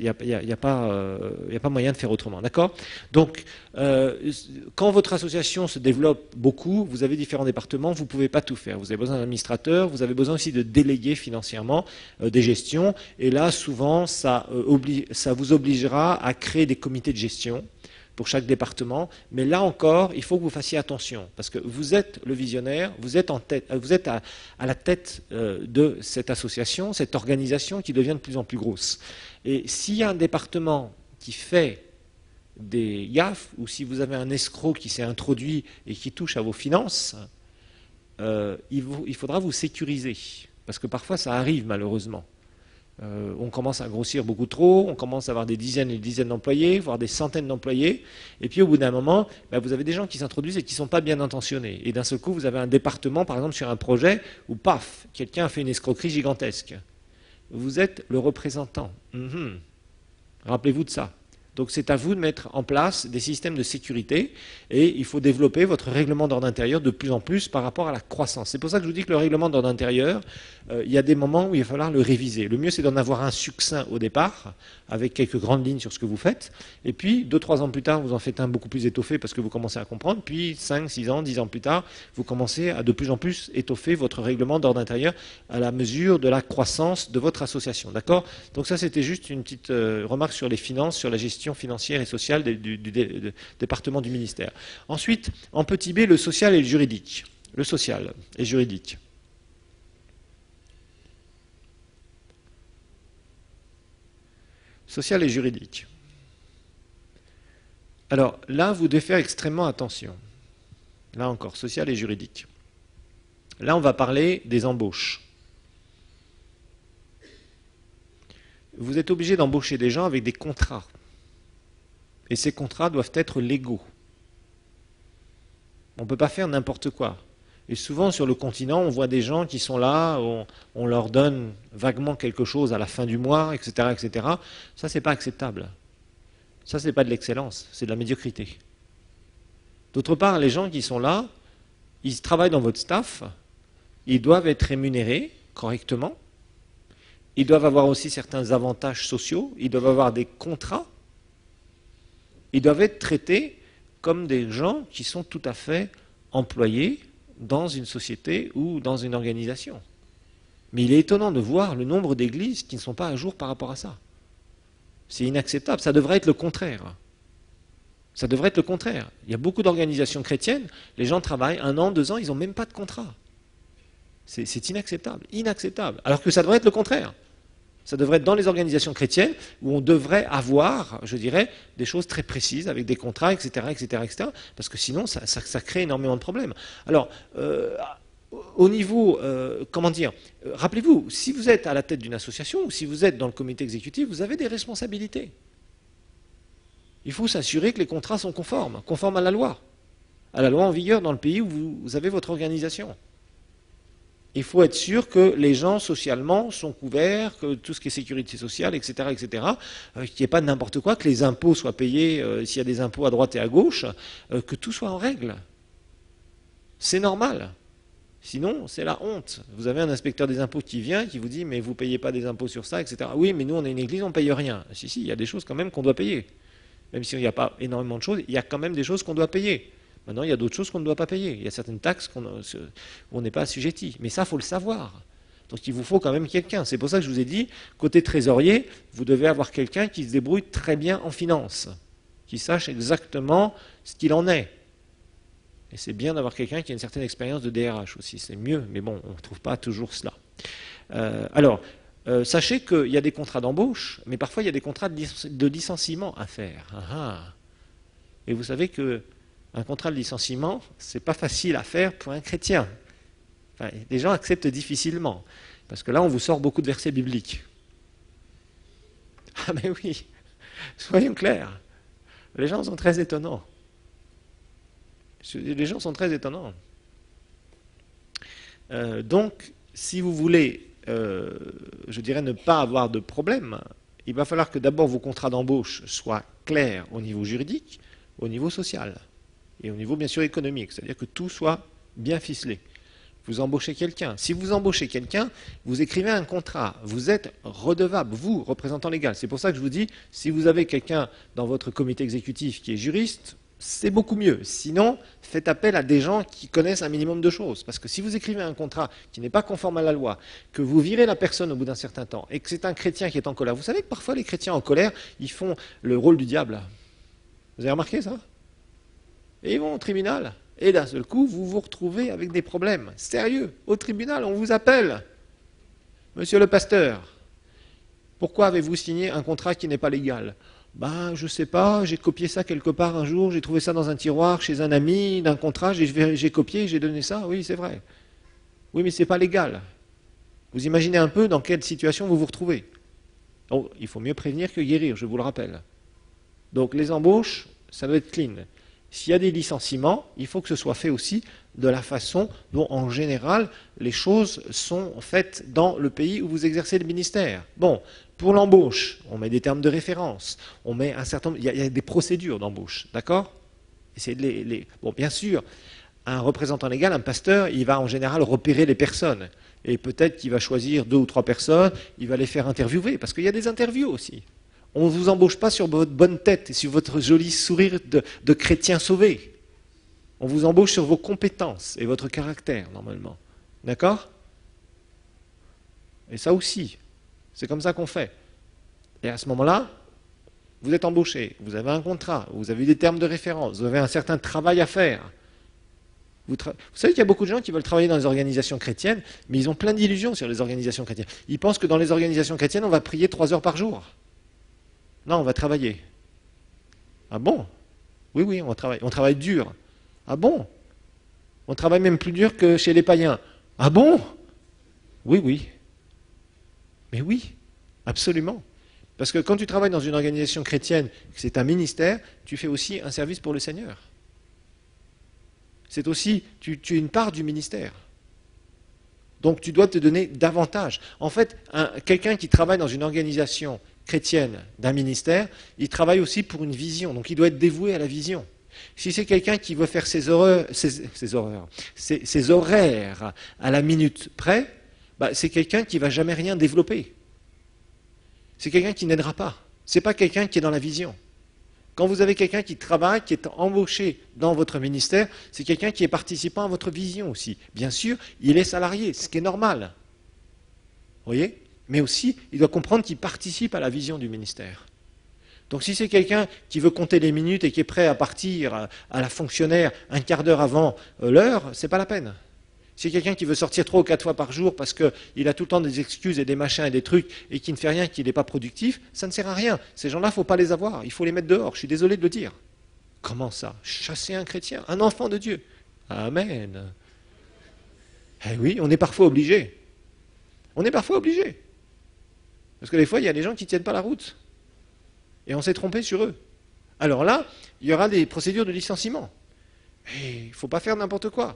moyen de faire autrement. D'accord? Donc, quand votre association se développe beaucoup, vous avez différents départements, vous ne pouvez pas tout faire. Vous avez besoin d'un administrateur, vous avez besoin aussi de déléguer financièrement des gestions. Et là, souvent, ça vous obligera à créer des comités de gestion pour chaque département, mais là encore, il faut que vous fassiez attention, parce que vous êtes le visionnaire, vous êtes à la tête de cette association, cette organisation qui devient de plus en plus grosse. Et s'il y a un département qui fait des gaffes, ou si vous avez un escroc qui s'est introduit et qui touche à vos finances, il faudra vous sécuriser, parce que parfois ça arrive malheureusement. On commence à grossir beaucoup trop, on commence à avoir des dizaines et des dizaines d'employés, voire des centaines d'employés, et puis au bout d'un moment, vous avez des gens qui s'introduisent et qui ne sont pas bien intentionnés. Et d'un seul coup, vous avez un département, par exemple, sur un projet, où paf, quelqu'un a fait une escroquerie gigantesque. Vous êtes le représentant. Rappelez-vous de ça. Donc c'est à vous de mettre en place des systèmes de sécurité et il faut développer votre règlement d'ordre intérieur de plus en plus par rapport à la croissance. C'est pour ça que je vous dis que le règlement d'ordre intérieur, il y a des moments où il va falloir le réviser. Le mieux c'est d'en avoir un succinct au départ, avec quelques grandes lignes sur ce que vous faites, et puis 2-3 ans plus tard, vous en faites un beaucoup plus étoffé parce que vous commencez à comprendre, puis 5, 6 ans, 10 ans plus tard, vous commencez à de plus en plus étoffer votre règlement d'ordre intérieur à la mesure de la croissance de votre association. D'accord? Donc ça c'était juste une petite remarque sur les finances, sur la gestion financière et sociale du département du ministère. Ensuite, en petit b, le social et le juridique. Le social et juridique. Social et juridique. Alors là, vous devez faire extrêmement attention. Là encore, social et juridique. Là, on va parler des embauches. Vous êtes obligé d'embaucher des gens avec des contrats. Et ces contrats doivent être légaux. On ne peut pas faire n'importe quoi. Et souvent, sur le continent, on voit des gens qui sont là, on leur donne vaguement quelque chose à la fin du mois, etc., etc. Ça, c'est pas acceptable. Ça, c'est pas de l'excellence, c'est de la médiocrité. D'autre part, les gens qui sont là, ils travaillent dans votre staff, ils doivent être rémunérés correctement, ils doivent avoir aussi certains avantages sociaux, ils doivent avoir des contrats, ils doivent être traités comme des gens qui sont tout à fait employés dans une société ou dans une organisation. Mais il est étonnant de voir le nombre d'églises qui ne sont pas à jour par rapport à ça. C'est inacceptable, ça devrait être le contraire. Ça devrait être le contraire. Il y a beaucoup d'organisations chrétiennes, les gens travaillent 1 an, 2 ans, ils n'ont même pas de contrat. C'est inacceptable, inacceptable. Alors que ça devrait être le contraire. Ça devrait être dans les organisations chrétiennes où on devrait avoir, je dirais, des choses très précises avec des contrats, etc., etc., etc. Parce que sinon, ça crée énormément de problèmes. Alors, au niveau, comment dire, rappelez-vous, si vous êtes à la tête d'une association ou si vous êtes dans le comité exécutif, vous avez des responsabilités. Il faut s'assurer que les contrats sont conformes à la loi en vigueur dans le pays où vous avez votre organisation. Il faut être sûr que les gens socialement sont couverts, que tout ce qui est sécurité sociale, etc., etc., qu'il n'y ait pas n'importe quoi, que les impôts soient payés, s'il y a des impôts à droite et à gauche, que tout soit en règle. C'est normal. Sinon, c'est la honte. Vous avez un inspecteur des impôts qui vient, qui vous dit « mais vous ne payez pas des impôts sur ça, etc. » Oui, mais nous, on est une église, on ne paye rien. Si, il y a des choses quand même qu'on doit payer. Même s'il n'y a pas énormément de choses, il y a quand même des choses qu'on doit payer. Maintenant, il y a d'autres choses qu'on ne doit pas payer. Il y a certaines taxes où on n'est pas assujetti. Mais ça, il faut le savoir. Donc, il vous faut quand même quelqu'un. C'est pour ça que je vous ai dit, côté trésorier, vous devez avoir quelqu'un qui se débrouille très bien en finance, qui sache exactement ce qu'il en est. Et c'est bien d'avoir quelqu'un qui a une certaine expérience de DRH aussi. C'est mieux, mais bon, on ne trouve pas toujours cela. Sachez qu'il y a des contrats d'embauche, mais parfois il y a des contrats de licenciement à faire. Et vous savez que un contrat de licenciement, ce n'est pas facile à faire pour un chrétien. Enfin, les gens acceptent difficilement. Parce que là, on vous sort beaucoup de versets bibliques. Ah mais oui, soyons clairs. Les gens sont très étonnants. Les gens sont très étonnants. Donc, si vous voulez, je dirais, ne pas avoir de problème, il va falloir que d'abord vos contrats d'embauche soient clairs au niveau juridique, au niveau social. Et au niveau, bien sûr, économique, c'est-à-dire que tout soit bien ficelé. Vous embauchez quelqu'un. Si vous embauchez quelqu'un, vous écrivez un contrat. Vous êtes redevable, vous, représentant légal. C'est pour ça que je vous dis, si vous avez quelqu'un dans votre comité exécutif qui est juriste, c'est beaucoup mieux. Sinon, faites appel à des gens qui connaissent un minimum de choses. Parce que si vous écrivez un contrat qui n'est pas conforme à la loi, que vous virez la personne au bout d'un certain temps, et que c'est un chrétien qui est en colère, vous savez que parfois les chrétiens en colère, ils font le rôle du diable. Vous avez remarqué ça? Et ils vont au tribunal. Et d'un seul coup, vous vous retrouvez avec des problèmes. Sérieux, au tribunal, on vous appelle. Monsieur le pasteur, pourquoi avez-vous signé un contrat qui n'est pas légal? Ben, je ne sais pas, j'ai copié ça quelque part un jour, j'ai trouvé ça dans un tiroir chez un ami, d'un contrat, j'ai copié, j'ai donné ça, oui, c'est vrai. Oui, mais ce n'est pas légal. Vous imaginez un peu dans quelle situation vous vous retrouvez. Donc, il faut mieux prévenir que guérir, je vous le rappelle. Donc, les embauches, ça doit être clean. S'il y a des licenciements, il faut que ce soit fait aussi de la façon dont, en général, les choses sont faites dans le pays où vous exercez le ministère. Bon, pour l'embauche, on met des termes de référence, on met un certain nombre, il y a des procédures d'embauche, d'accord? Bon, bien sûr, un représentant légal, un pasteur, il va en général repérer les personnes. Et peut-être qu'il va choisir 2 ou 3 personnes, il va les faire interviewer, parce qu'il y a des interviews aussi. On ne vous embauche pas sur votre bonne tête et sur votre joli sourire de chrétien sauvé. On vous embauche sur vos compétences et votre caractère, normalement. D'accord? Et ça aussi, c'est comme ça qu'on fait. Et à ce moment-là, vous êtes embauché, vous avez un contrat, vous avez des termes de référence, vous avez un certain travail à faire. Vous savez qu'il y a beaucoup de gens qui veulent travailler dans les organisations chrétiennes, mais ils ont plein d'illusions sur les organisations chrétiennes. Ils pensent que dans les organisations chrétiennes, on va prier 3 heures par jour. Non, on va travailler. Ah bon? Oui, oui, on travaille. On travaille dur. Ah bon? On travaille même plus dur que chez les païens. Ah bon? Oui, oui. Mais oui, absolument. Parce que quand tu travailles dans une organisation chrétienne, que c'est un ministère, tu fais aussi un service pour le Seigneur. C'est aussi, tu es une part du ministère. Donc tu dois te donner davantage. En fait, quelqu'un qui travaille dans une organisation chrétienne d'un ministère, il travaille aussi pour une vision, donc il doit être dévoué à la vision. Si c'est quelqu'un qui veut faire ses horaires à la minute près, bah, c'est quelqu'un qui ne va jamais rien développer. C'est quelqu'un qui n'aidera pas. Ce n'est pas quelqu'un qui est dans la vision. Quand vous avez quelqu'un qui travaille, qui est embauché dans votre ministère, c'est quelqu'un qui est participant à votre vision aussi. Bien sûr, il est salarié, ce qui est normal. Vous voyez ? Mais aussi, il doit comprendre qu'il participe à la vision du ministère. Donc si c'est quelqu'un qui veut compter les minutes et qui est prêt à partir à la fonctionnaire un quart d'heure avant l'heure, c'est pas la peine. Si c'est quelqu'un qui veut sortir 3 ou 4 fois par jour parce qu'il a tout le temps des excuses et des machins et des trucs et qui ne fait rien, qu'il n'est pas productif, ça ne sert à rien. Ces gens-là, il ne faut pas les avoir, il faut les mettre dehors. Je suis désolé de le dire. Comment ça? Chasser un chrétien, un enfant de Dieu. Amen. Eh oui, on est parfois obligé. On est parfois obligé. Parce que des fois, il y a des gens qui ne tiennent pas la route. Et on s'est trompé sur eux. Alors là, il y aura des procédures de licenciement. Et il ne faut pas faire n'importe quoi.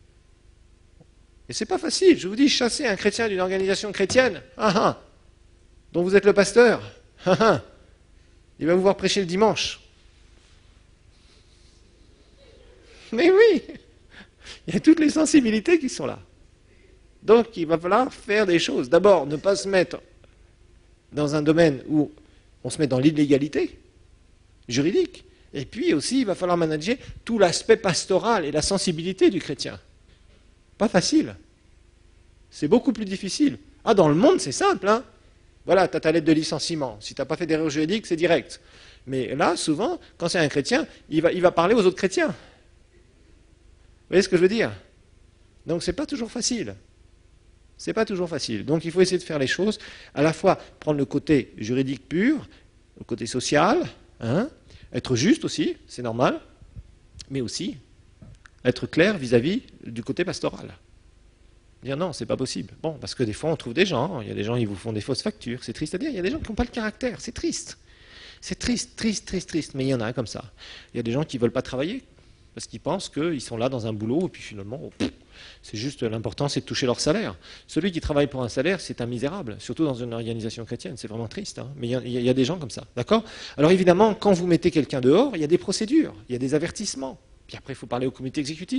Et c'est pas facile. Je vous dis, chasser un chrétien d'une organisation chrétienne, dont vous êtes le pasteur, il va vous voir prêcher le dimanche. Mais oui, il y a toutes les sensibilités qui sont là. Donc il va falloir faire des choses. D'abord, ne pas se mettre dans un domaine où on se met dans l'illégalité juridique. Et puis aussi, il va falloir manager tout l'aspect pastoral et la sensibilité du chrétien. Pas facile. C'est beaucoup plus difficile. Ah, dans le monde, c'est simple, hein. Voilà, tu as ta lettre de licenciement. Si tu n'as pas fait d'erreur juridique, c'est direct. Mais là, souvent, quand c'est un chrétien, il va parler aux autres chrétiens. Vous voyez ce que je veux dire? Donc, c'est pas toujours facile. C'est pas toujours facile. Donc, il faut essayer de faire les choses, à la fois prendre le côté juridique pur, le côté social, être juste aussi, c'est normal, mais aussi être clair vis-à-vis du côté pastoral. Dire non, c'est pas possible. Bon, parce que des fois, on trouve des gens, il y a des gens qui vous font des fausses factures, c'est triste à dire, il y a des gens qui n'ont pas le caractère, c'est triste. C'est triste, triste, triste, triste, mais il y en a comme ça. Il y a des gens qui ne veulent pas travailler, parce qu'ils pensent qu'ils sont là dans un boulot, et puis finalement, c'est juste l'important, c'est de toucher leur salaire. Celui qui travaille pour un salaire, c'est un misérable, surtout dans une organisation chrétienne, c'est vraiment triste, hein. Mais il y a des gens comme ça, d'accord? Alors évidemment, quand vous mettez quelqu'un dehors, il y a des procédures, il y a des avertissements. Puis après, il faut parler au comité exécutif.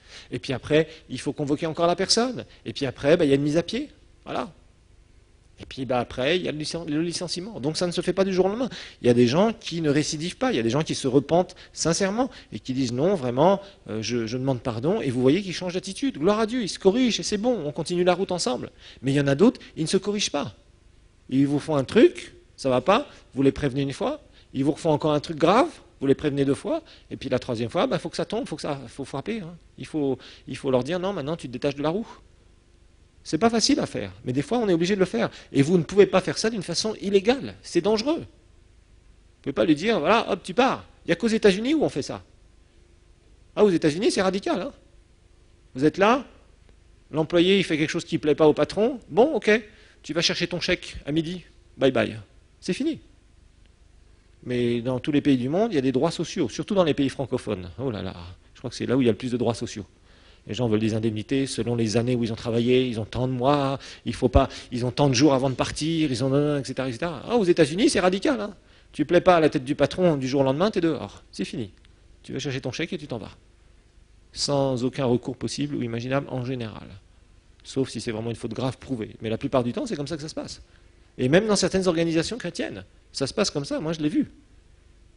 Et puis après, il faut convoquer encore la personne. Et puis après, il y a une mise à pied. Voilà. Et puis après, il y a le licenciement. Donc ça ne se fait pas du jour au lendemain. Il y a des gens qui ne récidivent pas, il y a des gens qui se repentent sincèrement et qui disent non, vraiment, je demande pardon. Et vous voyez qu'ils changent d'attitude. Gloire à Dieu, ils se corrigent et c'est bon, on continue la route ensemble. Mais il y en a d'autres, ils ne se corrigent pas. Ils vous font un truc, ça ne va pas, vous les prévenez une fois, ils vous refont encore un truc grave, vous les prévenez 2 fois, et puis la 3e fois, il faut que ça tombe, faut frapper. Hein. Il faut leur dire non, maintenant tu te détaches de la roue. C'est pas facile à faire, mais des fois on est obligé de le faire. Et vous ne pouvez pas faire ça d'une façon illégale, c'est dangereux. Vous ne pouvez pas lui dire, voilà, hop, tu pars. Il n'y a qu'aux États-Unis où on fait ça. Ah, aux États-Unis, c'est radical. Hein. Vous êtes là, l'employé il fait quelque chose qui ne plaît pas au patron, bon, ok, tu vas chercher ton chèque à midi, bye bye. C'est fini. Mais dans tous les pays du monde, il y a des droits sociaux, surtout dans les pays francophones. Oh là là, je crois que c'est là où il y a le plus de droits sociaux. Les gens veulent des indemnités selon les années où ils ont travaillé, ils ont tant de mois, ils ont tant de jours avant de partir, etc., etc. Ah, aux États-Unis, c'est radical. Hein. Tu ne plais pas à la tête du patron du jour au lendemain, tu es dehors. C'est fini. Tu vas chercher ton chèque et tu t'en vas. Sans aucun recours possible ou imaginable en général. Sauf si c'est vraiment une faute grave prouvée. Mais la plupart du temps, c'est comme ça que ça se passe. Et même dans certaines organisations chrétiennes, ça se passe comme ça, moi je l'ai vu. Vous voyez ?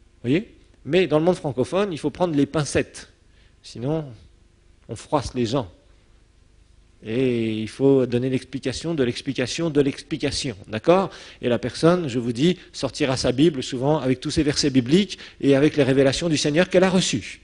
Mais dans le monde francophone, il faut prendre les pincettes. Sinon, on froisse les gens. Et il faut donner l'explication de l'explication de l'explication. D'accord ? Et la personne, je vous dis, sortira sa Bible souvent avec tous ses versets bibliques et avec les révélations du Seigneur qu'elle a reçues.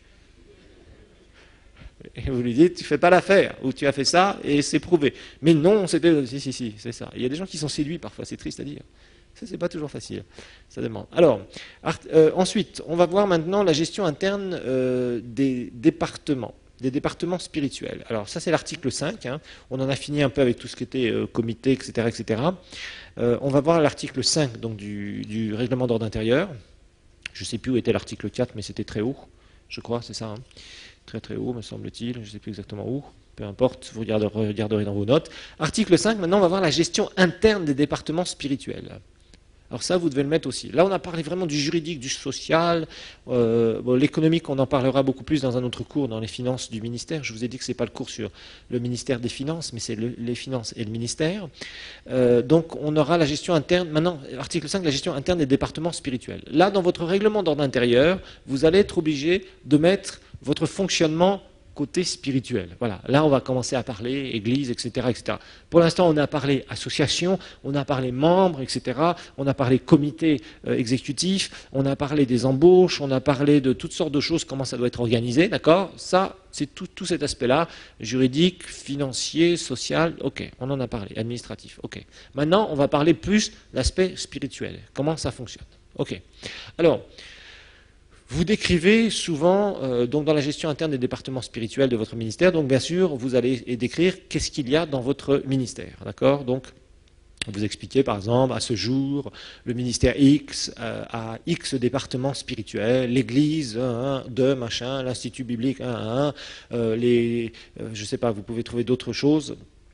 Et vous lui dites, tu ne fais pas l'affaire, ou tu as fait ça et c'est prouvé. Mais non, c'était... Si, c'est ça. Il y a des gens qui sont séduits parfois, c'est triste à dire. Ça, c'est pas toujours facile. Ça demande. Alors, ensuite, on va voir maintenant la gestion interne des départements spirituels. Alors, ça, c'est l'article 5. Hein. On en a fini un peu avec tout ce qui était comité, etc., etc. On va voir l'article 5 donc, du règlement d'ordre intérieur. Je ne sais plus où était l'article 4, mais c'était très haut, je crois, c'est ça. Hein. Très très haut, me semble-t-il. Je ne sais plus exactement où. Peu importe, vous regarderez dans vos notes. Article 5, maintenant, on va voir la gestion interne des départements spirituels. Alors ça, vous devez le mettre aussi. Là, on a parlé vraiment du juridique, du social. L'économique, on en parlera beaucoup plus dans un autre cours, dans les finances du ministère. Je vous ai dit que ce n'est pas le cours sur le ministère des Finances, mais c'est les finances et le ministère. Donc, on aura la gestion interne. Maintenant, article 5, la gestion interne des départements spirituels. Là, dans votre règlement d'ordre intérieur, vous allez être obligé de mettre votre fonctionnement côté spirituel. Voilà, là on va commencer à parler église, etc., etc. Pour l'instant, on a parlé association, on a parlé membres, etc., on a parlé comité exécutif, on a parlé des embauches, on a parlé de toutes sortes de choses, comment ça doit être organisé, d'accord ? Ça, c'est tout cet aspect-là, juridique, financier, social, ok, on en a parlé, administratif, ok. Maintenant, on va parler plus de l'aspect spirituel, comment ça fonctionne, ok. Alors, vous décrivez souvent, donc dans la gestion interne des départements spirituels de votre ministère, donc bien sûr, vous allez décrire qu'est-ce qu'il y a dans votre ministère, d'accord ? Donc, vous expliquez par exemple, à ce jour, le ministère X a X départements spirituels, l'église, l'Institut biblique, je ne sais pas, vous pouvez trouver d'autres choses.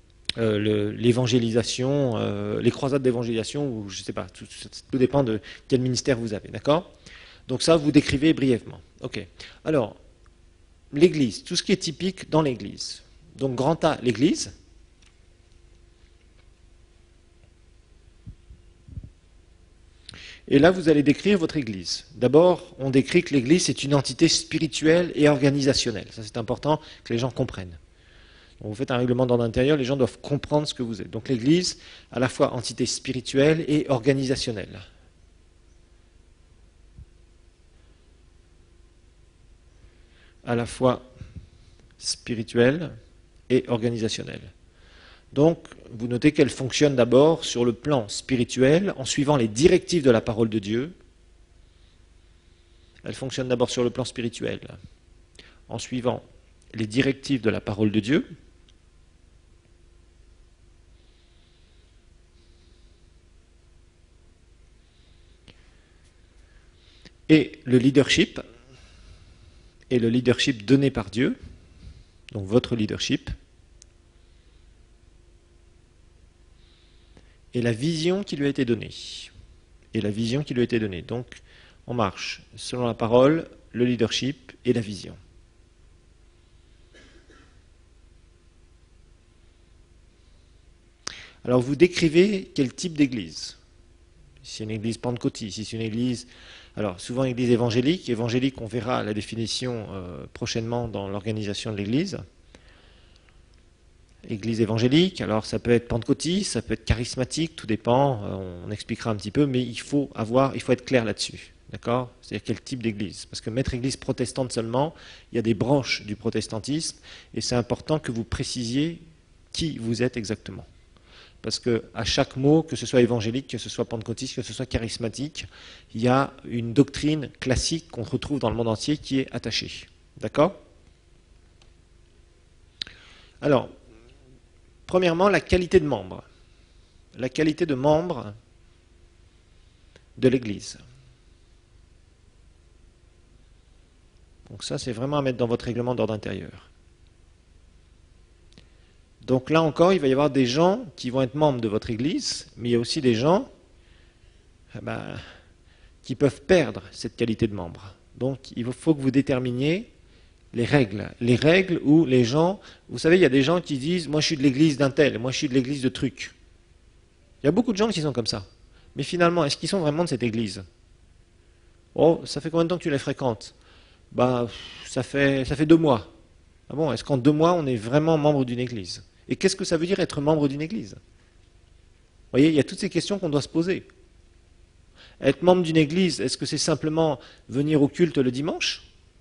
L'évangélisation, les croisades d'évangélisation, ou je ne sais pas, tout dépend de quel ministère vous avez, d'accord ? Donc ça, vous décrivez brièvement. Ok. Alors, l'église, tout ce qui est typique dans l'église. Donc grand A, l'église. Et là, vous allez décrire votre église. D'abord, on décrit que l'église est une entité spirituelle et organisationnelle. Ça, c'est important que les gens comprennent. Donc, vous faites un règlement d'ordre intérieur, les gens doivent comprendre ce que vous êtes. Donc l'église, à la fois entité spirituelle et organisationnelle. À la fois spirituelle et organisationnelle. Donc, vous notez qu'elle fonctionne d'abord sur le plan spirituel, en suivant les directives de la parole de Dieu. Elle fonctionne d'abord sur le plan spirituel, en suivant les directives de la parole de Dieu. Et le leadership donné par Dieu, donc votre leadership, et la vision qui lui a été donnée. Donc, on marche selon la parole, le leadership et la vision. Alors vous décrivez quel type d'église. Si c'est une église pentecôtiste, si c'est une église... Alors souvent église évangélique. Évangélique, on verra la définition prochainement dans l'organisation de l'église. Église évangélique, alors ça peut être pentecôtiste, ça peut être charismatique, tout dépend, on expliquera un petit peu, mais il faut être clair là-dessus. D'accord? C'est-à-dire quel type d'église. Parce que mettre église protestante seulement, il y a des branches du protestantisme, et c'est important que vous précisiez qui vous êtes exactement. Parce qu'à chaque mot, que ce soit évangélique, que ce soit pentecôtiste, que ce soit charismatique, il y a une doctrine classique qu'on retrouve dans le monde entier qui est attachée. D'accord? Alors, premièrement, la qualité de membre. La qualité de membre de l'Église. Donc ça, c'est vraiment à mettre dans votre règlement d'ordre intérieur. Donc là encore, il va y avoir des gens qui vont être membres de votre Église, mais il y a aussi des gens qui peuvent perdre cette qualité de membre. Donc il faut que vous déterminiez les règles où les gens... Vous savez, il y a des gens qui disent « moi je suis de l'église d'un tel, moi je suis de l'église de truc ». Il y a beaucoup de gens qui sont comme ça. Mais finalement, est-ce qu'ils sont vraiment de cette église? Oh, ça fait combien de temps que tu les fréquentes? Ça fait 2 mois. Ah bon, est-ce qu'en 2 mois, on est vraiment membre d'une église? Et qu'est-ce que ça veut dire être membre d'une église? Vous voyez, il y a toutes ces questions qu'on doit se poser. Être membre d'une église, est-ce que c'est simplement venir au culte le dimanche?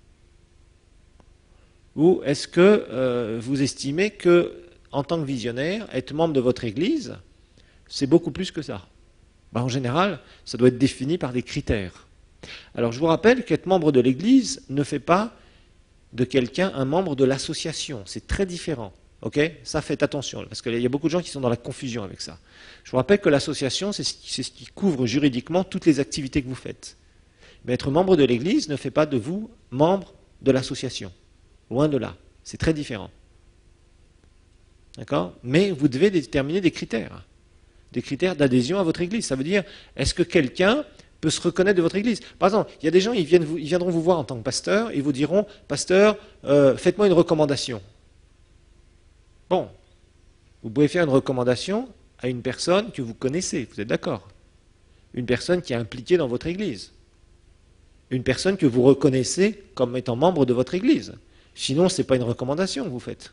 Ou est-ce que vous estimez que, en tant que visionnaire, être membre de votre église, c'est beaucoup plus que ça? En général, ça doit être défini par des critères. Alors je vous rappelle qu'être membre de l'église ne fait pas de quelqu'un un membre de l'association. C'est très différent. Okay, ça, faites attention, parce qu'il y a beaucoup de gens qui sont dans la confusion avec ça. Je vous rappelle que l'association, c'est ce qui couvre juridiquement toutes les activités que vous faites. Mais être membre de l'église ne fait pas de vous membre de l'association. Loin de là. C'est très différent. D'accord? Mais vous devez déterminer des critères d'adhésion à votre église. Ça veut dire, est-ce que quelqu'un peut se reconnaître de votre église? Par exemple, il y a des gens, ils viendront vous voir en tant que pasteur, et vous diront, pasteur, faites-moi une recommandation. Bon, vous pouvez faire une recommandation à une personne que vous connaissez, vous êtes d'accord? Une personne qui est impliquée dans votre église. Une personne que vous reconnaissez comme étant membre de votre église. Sinon, ce n'est pas une recommandation que vous faites.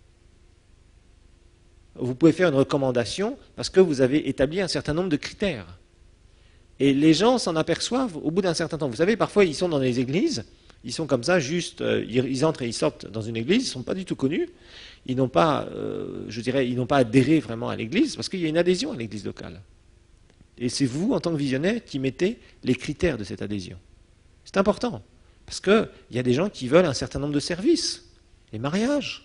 Vous pouvez faire une recommandation parce que vous avez établi un certain nombre de critères. Et les gens s'en aperçoivent au bout d'un certain temps. Vous savez, parfois, ils sont dans les églises, ils sont comme ça, juste, ils entrent et ils sortent dans une église, ils ne sont pas du tout connus, ils n'ont pas, ils n'ont pas adhéré vraiment à l'église, parce qu'il y a une adhésion à l'église locale. Et c'est vous, en tant que visionnaire, qui mettez les critères de cette adhésion. C'est important, parce qu'il y a des gens qui veulent un certain nombre de services, les mariages.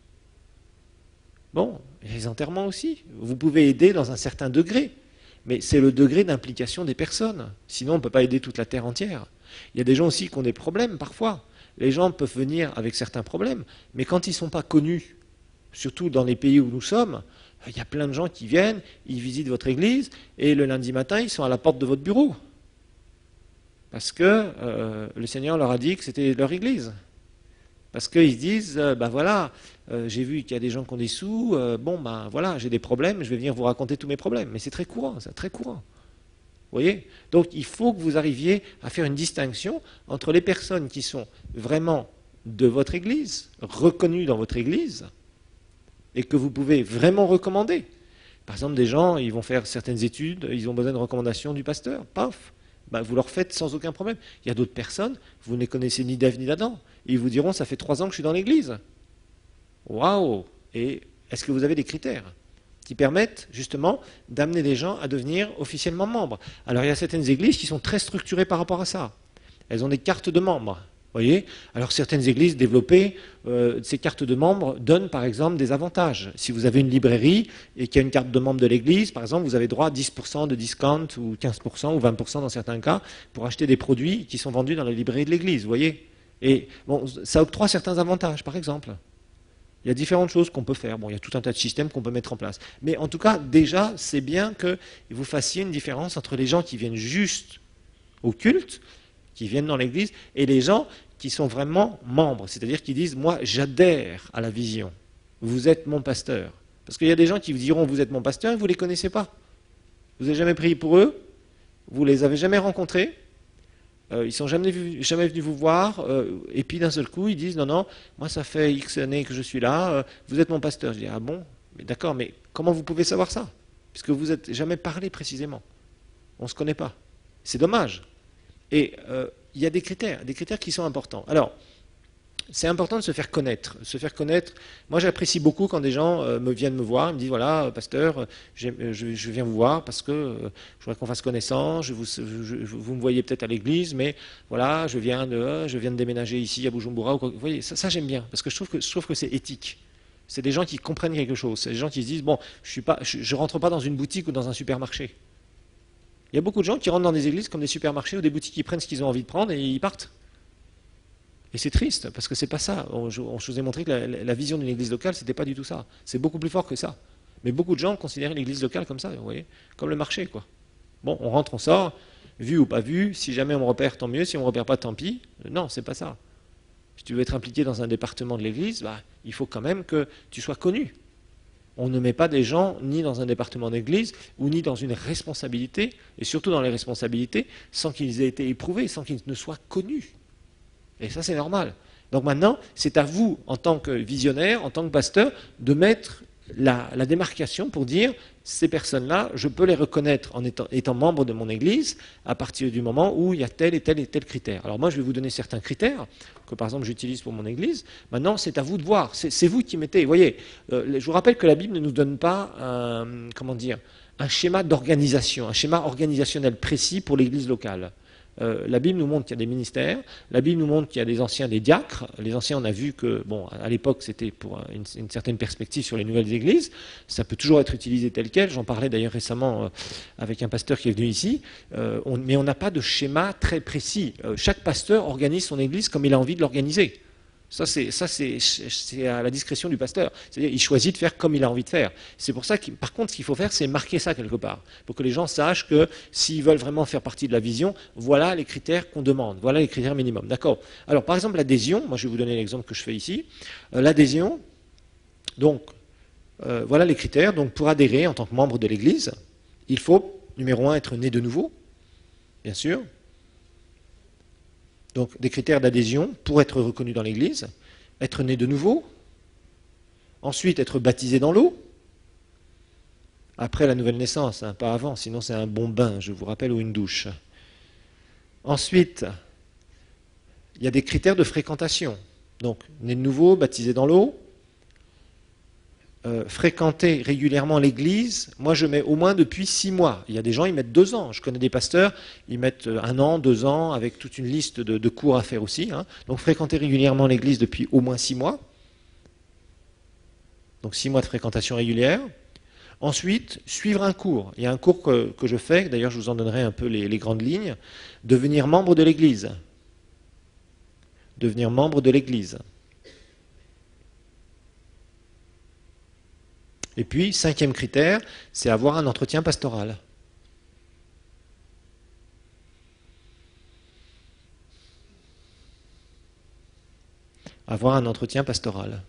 Bon, et les enterrements aussi. Vous pouvez aider dans un certain degré, mais c'est le degré d'implication des personnes. Sinon, on ne peut pas aider toute la terre entière. Il y a des gens aussi qui ont des problèmes parfois. Les gens peuvent venir avec certains problèmes, mais quand ils ne sont pas connus, surtout dans les pays où nous sommes, il y a plein de gens qui viennent, ils visitent votre église, et le lundi matin, ils sont à la porte de votre bureau. Parce que le Seigneur leur a dit que c'était leur église. Parce qu'ils se disent, voilà, j'ai vu qu'il y a des gens qui ont des sous, voilà, j'ai des problèmes, je vais venir vous raconter tous mes problèmes. Mais c'est très courant, c'est très courant. Vous voyez? Donc il faut que vous arriviez à faire une distinction entre les personnes qui sont vraiment de votre église, reconnues dans votre église, et que vous pouvez vraiment recommander. Par exemple, des gens, ils vont faire certaines études, ils ont besoin de recommandations du pasteur, paf, vous leur faites sans aucun problème. Il y a d'autres personnes, vous ne les connaissez ni d'Ève ni d'Adam, et ils vous diront, ça fait 3 ans que je suis dans l'église. Waouh! Et est-ce que vous avez des critères qui permettent justement d'amener les gens à devenir officiellement membres? Alors il y a certaines églises qui sont très structurées par rapport à ça. Elles ont des cartes de membres. Voyez? Alors certaines églises développées, ces cartes de membres donnent par exemple des avantages. Si vous avez une librairie et qu'il y a une carte de membre de l'église, par exemple, vous avez droit à 10% de discount ou 15% ou 20% dans certains cas pour acheter des produits qui sont vendus dans la librairie de l'église. Vous voyez? Et bon, ça octroie certains avantages, par exemple. Il y a différentes choses qu'on peut faire. Bon, il y a tout un tas de systèmes qu'on peut mettre en place. Mais en tout cas, déjà, c'est bien que vous fassiez une différence entre les gens qui viennent juste au culte, qui viennent dans l'église, et les gens qui sont vraiment membres, c'est-à-dire qui disent « moi, j'adhère à la vision, vous êtes mon pasteur ». Parce qu'il y a des gens qui vous diront, vous êtes mon pasteur, et vous ne les connaissez pas. Vous n'avez jamais prié pour eux, vous ne les avez jamais rencontrés, ils ne sont jamais venus vous voir, et puis d'un seul coup, ils disent, non, non, moi ça fait X années que je suis là, vous êtes mon pasteur. Je dis, ah bon, mais d'accord, mais comment vous pouvez savoir ça? Puisque vous n'êtes jamais parlé précisément. On ne se connaît pas. C'est dommage. Et il y a des critères qui sont importants. Alors, c'est important de se faire connaître. Moi, j'apprécie beaucoup quand des gens viennent me voir, ils me disent, voilà, pasteur, je viens vous voir parce que je voudrais qu'on fasse connaissance, vous me voyez peut-être à l'église, mais voilà, je viens de déménager ici à Bujumbura. Ou quoi. Vous voyez, ça j'aime bien, parce que je trouve que c'est éthique. C'est des gens qui comprennent quelque chose. C'est des gens qui se disent, bon, je ne rentre pas dans une boutique ou dans un supermarché. Il y a beaucoup de gens qui rentrent dans des églises comme des supermarchés ou des boutiques qui prennent ce qu'ils ont envie de prendre et ils partent. Et c'est triste, parce que c'est pas ça. Je vous ai montré que la vision d'une église locale, c'était pas du tout ça. C'est beaucoup plus fort que ça. Mais beaucoup de gens considèrent l'église locale comme ça, vous voyez, comme le marché, quoi. Bon, on rentre, on sort, vu ou pas vu, si jamais on me repère, tant mieux, si on me repère pas, tant pis. Non, c'est pas ça. Si tu veux être impliqué dans un département de l'église, il faut quand même que tu sois connu. On ne met pas des gens ni dans un département d'église, ou ni dans une responsabilité, et surtout dans les responsabilités, sans qu'ils aient été éprouvés, sans qu'ils ne soient connus. Et ça, c'est normal. Donc maintenant, c'est à vous, en tant que visionnaire, en tant que pasteur, de mettre la démarcation pour dire, ces personnes-là, je peux les reconnaître en étant membre de mon église, à partir du moment où il y a tel et tel et tel critère. Alors moi, je vais vous donner certains critères, que par exemple j'utilise pour mon église. Maintenant, c'est à vous de voir. C'est vous qui mettez. Vous voyez, je vous rappelle que la Bible ne nous donne pas un schéma d'organisation, un schéma organisationnel précis pour l'église locale. La Bible nous montre qu'il y a des ministères, la Bible nous montre qu'il y a des anciens, des diacres. Les anciens, on a vu que, bon, à l'époque, c'était pour une certaine perspective sur les nouvelles églises. Ça peut toujours être utilisé tel quel. J'en parlais d'ailleurs récemment avec un pasteur qui est venu ici. Mais on n'a pas de schéma très précis. Chaque pasteur organise son église comme il a envie de l'organiser. Ça, c'est à la discrétion du pasteur. C'est-à-dire, il choisit de faire comme il a envie de faire. C'est pour ça que, par contre, ce qu'il faut faire, c'est marquer ça quelque part, pour que les gens sachent que s'ils veulent vraiment faire partie de la vision, voilà les critères qu'on demande, voilà les critères minimums. D'accord. Alors, par exemple, l'adhésion, moi je vais vous donner l'exemple que je fais ici. L'adhésion, donc, voilà les critères. Donc, pour adhérer en tant que membre de l'Église, il faut, numéro 1, être né de nouveau, bien sûr. Donc, des critères d'adhésion pour être reconnu dans l'Église, être né de nouveau, ensuite être baptisé dans l'eau, après la nouvelle naissance, hein, pas avant, sinon c'est un bon bain, je vous rappelle, ou une douche. Ensuite, il y a des critères de fréquentation. Donc, né de nouveau, baptisé dans l'eau, fréquenter régulièrement l'église, moi je mets au moins depuis 6 mois. Il y a des gens, ils mettent 2 ans. Je connais des pasteurs, ils mettent 1 an, 2 ans, avec toute une liste de cours à faire aussi. Hein. Donc fréquenter régulièrement l'église depuis au moins 6 mois. Donc 6 mois de fréquentation régulière. Ensuite, suivre un cours. Il y a un cours que je fais, d'ailleurs je vous en donnerai un peu les grandes lignes. Devenir membre de l'église. Devenir membre de l'église. Et puis, 5e critère, c'est avoir un entretien pastoral. Avoir un entretien pastoral.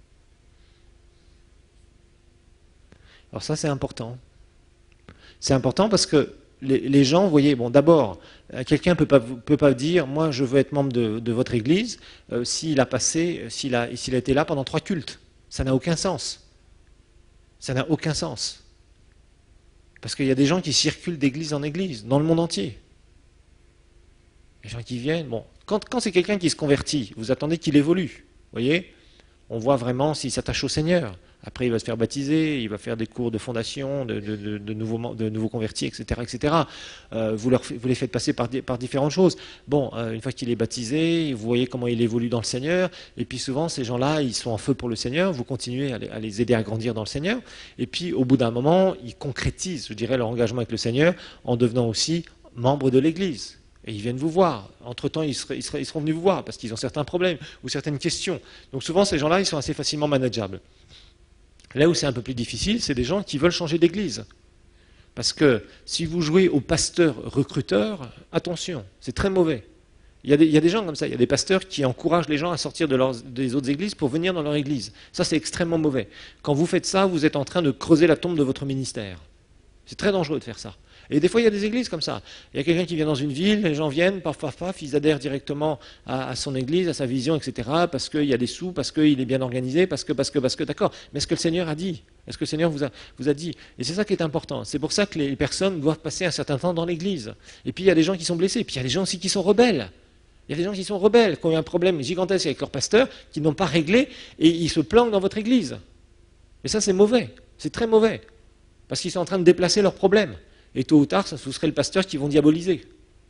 Alors ça, c'est important. C'est important parce que les gens, vous voyez, bon, d'abord, quelqu'un ne peut pas dire, moi, je veux être membre de votre église, s'il a été là pendant 3 cultes. Ça n'a aucun sens. Ça n'a aucun sens. Parce qu'il y a des gens qui circulent d'église en église, dans le monde entier. Les gens qui viennent, bon, quand c'est quelqu'un qui se convertit, vous attendez qu'il évolue, vous voyez. On voit vraiment s'il s'attache au Seigneur. Après, il va se faire baptiser, il va faire des cours de fondation, de nouveaux convertis, etc. etc. Vous les faites passer par différentes choses. Bon, une fois qu'il est baptisé, vous voyez comment il évolue dans le Seigneur. Et puis souvent, ces gens-là, ils sont en feu pour le Seigneur. Vous continuez à les aider à grandir dans le Seigneur. Et puis, au bout d'un moment, ils concrétisent, je dirais, leur engagement avec le Seigneur en devenant aussi membres de l'Église. Et ils viennent vous voir. Entre-temps, ils seront venus vous voir parce qu'ils ont certains problèmes ou certaines questions. Donc souvent, ces gens-là, ils sont assez facilement manageables. Là où c'est un peu plus difficile, c'est des gens qui veulent changer d'église. Parce que si vous jouez au pasteur recruteur, attention, c'est très mauvais. Il y a des gens comme ça, il y a des pasteurs qui encouragent les gens à sortir des autres églises pour venir dans leur église. Ça, c'est extrêmement mauvais. Quand vous faites ça, vous êtes en train de creuser la tombe de votre ministère. C'est très dangereux de faire ça. Et des fois, il y a des églises comme ça. Il y a quelqu'un qui vient dans une ville, les gens viennent, paf, paf, paf, ils adhèrent directement à son église, à sa vision, etc., parce qu'il y a des sous, parce qu'il est bien organisé, parce que, d'accord. Mais est-ce que le Seigneur a dit? Est-ce que le Seigneur vous a dit? Et c'est ça qui est important. C'est pour ça que les personnes doivent passer un certain temps dans l'église. Et puis, il y a des gens qui sont blessés. Et puis, il y a des gens aussi qui sont rebelles. Il y a des gens qui sont rebelles, qui ont eu un problème gigantesque avec leur pasteur, qui n'ont pas réglé, et ils se planquent dans votre église. Et ça, c'est mauvais. C'est très mauvais. Parce qu'ils sont en train de déplacer leurs problèmes. Et tôt ou tard, ce serait le pasteur qui vont diaboliser.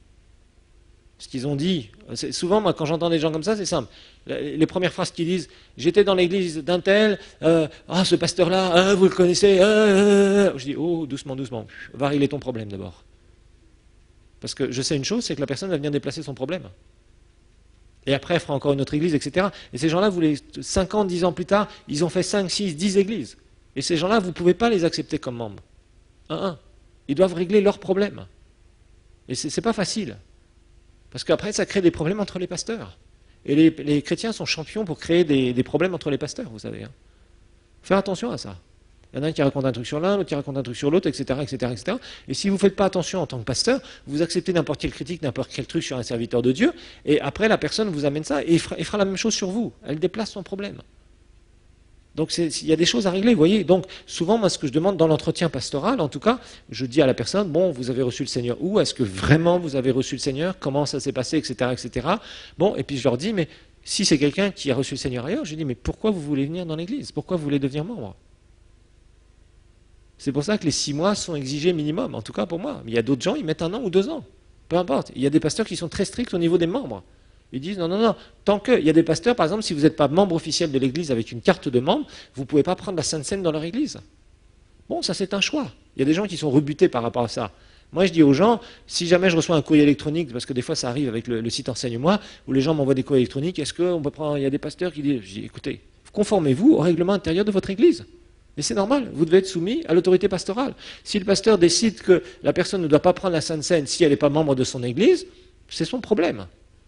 Ce qu'ils ont dit. Souvent, moi, quand j'entends des gens comme ça, c'est simple. Les premières phrases qu'ils disent, j'étais dans l'église d'un tel, ce pasteur-là, vous le connaissez, je dis, oh, doucement, doucement, va régler ton problème d'abord. Parce que je sais une chose, c'est que la personne va venir déplacer son problème. Et après, elle fera encore une autre église, etc. Et ces gens-là, 5 ans, 10 ans plus tard, ils ont fait 5, 6, 10 églises. Et ces gens-là, vous ne pouvez pas les accepter comme membres. Ils doivent régler leurs problèmes. Et ce n'est pas facile. Parce qu'après, ça crée des problèmes entre les pasteurs. Et les chrétiens sont champions pour créer des problèmes entre les pasteurs, vous savez. Faire attention à ça. Il y en a un qui raconte un truc sur l'un, l'autre qui raconte un truc sur l'autre, etc., etc., etc. Et si vous ne faites pas attention en tant que pasteur, vous acceptez n'importe quelle critique, n'importe quel truc sur un serviteur de Dieu, et après, la personne vous amène ça, et fera la même chose sur vous. Elle déplace son problème. Donc il y a des choses à régler, vous voyez. Donc souvent, moi, ce que je demande dans l'entretien pastoral, en tout cas, je dis à la personne, bon, vous avez reçu le Seigneur où? Est-ce que vraiment vous avez reçu le Seigneur? Comment ça s'est passé, etc., etc. Bon, et puis je leur dis, mais si c'est quelqu'un qui a reçu le Seigneur ailleurs, je dis, mais pourquoi vous voulez venir dans l'église? Pourquoi vous voulez devenir membre? C'est pour ça que les 6 mois sont exigés minimum, en tout cas pour moi. Mais il y a d'autres gens, ils mettent 1 an ou 2 ans. Peu importe. Il y a des pasteurs qui sont très stricts au niveau des membres. Ils disent non, tant que... Il y a des pasteurs, par exemple, si vous n'êtes pas membre officiel de l'église avec une carte de membre, vous ne pouvez pas prendre la Sainte Seine dans leur église. Bon, ça c'est un choix. Il y a des gens qui sont rebutés par rapport à ça. Moi je dis aux gens, si jamais je reçois un courrier électronique, parce que des fois ça arrive avec le site Enseigne-moi, où les gens m'envoient des courriers électroniques, est-ce qu'on peut prendre... Il y a des pasteurs qui disent, je dis, écoutez, conformez-vous au règlement intérieur de votre église. Et c'est normal, vous devez être soumis à l'autorité pastorale. Si le pasteur décide que la personne ne doit pas prendre la Sainte Seine si elle n'est pas membre de son église, c'est son problème.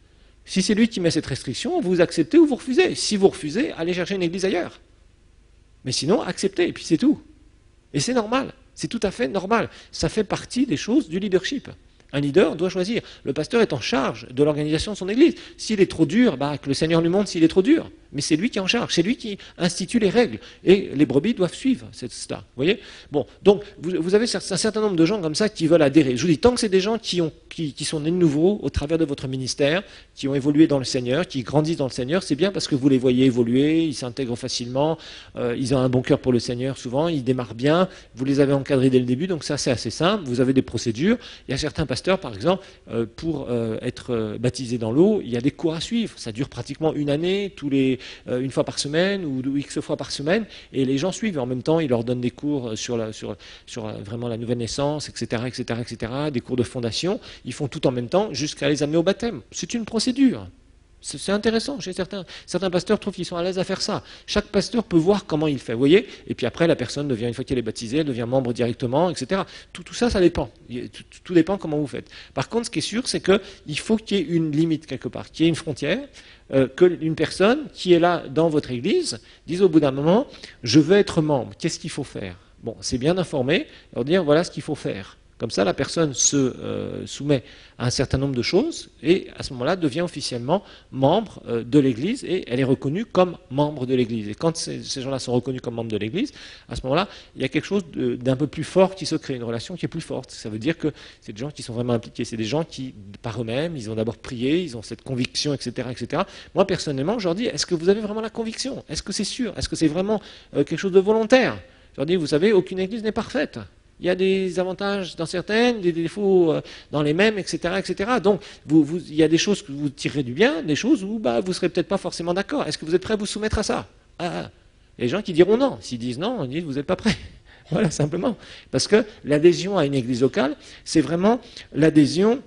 Si c'est lui qui met cette restriction, vous acceptez ou vous refusez. Si vous refusez, allez chercher une église ailleurs. Mais sinon, acceptez, et puis c'est tout. Et c'est normal, c'est tout à fait normal. Ça fait partie des choses du leadership. Un leader doit choisir. Le pasteur est en charge de l'organisation de son église. S'il est trop dur, que le Seigneur lui montre s'il est trop dur. Mais c'est lui qui est en charge, c'est lui qui institue les règles. Et les brebis doivent suivre ça. Vous voyez? Bon, donc vous avez un certain nombre de gens comme ça qui veulent adhérer. Je vous dis, tant que c'est des gens qui sont nés de nouveau au travers de votre ministère, qui ont évolué dans le Seigneur, qui grandissent dans le Seigneur, c'est bien parce que vous les voyez évoluer, ils s'intègrent facilement, ils ont un bon cœur pour le Seigneur souvent, ils démarrent bien, vous les avez encadrés dès le début, donc ça c'est assez simple, vous avez des procédures. Il y a certains pasteurs, par exemple, pour être baptisés dans l'eau, il y a des cours à suivre, ça dure pratiquement une année, une fois par semaine ou X fois par semaine, et les gens suivent. En même temps, ils leur donnent des cours sur vraiment la nouvelle naissance, etc., etc., etc., des cours de fondation. Ils font tout en même temps jusqu'à les amener au baptême. C'est une procédure. C'est intéressant chez certains. Certains pasteurs trouvent qu'ils sont à l'aise à faire ça. Chaque pasteur peut voir comment il fait, vous voyez. Et puis après, la personne devient, une fois qu'elle est baptisée, elle devient membre directement, etc. Tout ça, ça dépend. Tout dépend comment vous faites. Par contre, ce qui est sûr, c'est qu'il faut qu'il y ait une limite quelque part, qu'il y ait une frontière, qu'une personne qui est là dans votre église dise au bout d'un moment, je veux être membre, qu'est-ce qu'il faut faire? Bon, c'est bien d'informer et leur dire, voilà ce qu'il faut faire. Comme ça, la personne se soumet à un certain nombre de choses et à ce moment-là devient officiellement membre de l'Église et elle est reconnue comme membre de l'Église. Et quand ces gens-là sont reconnus comme membres de l'Église, à ce moment-là, il y a quelque chose d'un peu plus fort qui se crée, une relation qui est plus forte. Ça veut dire que c'est des gens qui sont vraiment impliqués. C'est des gens qui, par eux-mêmes, ils ont d'abord prié, ils ont cette conviction, etc., etc. Moi, personnellement, je leur dis, est-ce que vous avez vraiment la conviction? Est-ce que c'est sûr? Est-ce que c'est vraiment quelque chose de volontaire? Je leur dis, vous savez, aucune Église n'est parfaite. Il y a des avantages dans certaines, des défauts dans les mêmes, etc., etc. Donc, il y a des choses que vous tirerez du bien, des choses où vous ne serez peut-être pas forcément d'accord. Est-ce que vous êtes prêt à vous soumettre à ça? Il y a des gens qui diront non. S'ils disent non, on dit vous n'êtes pas prêt. Voilà, simplement. Parce que l'adhésion à une église locale, c'est vraiment l'adhésion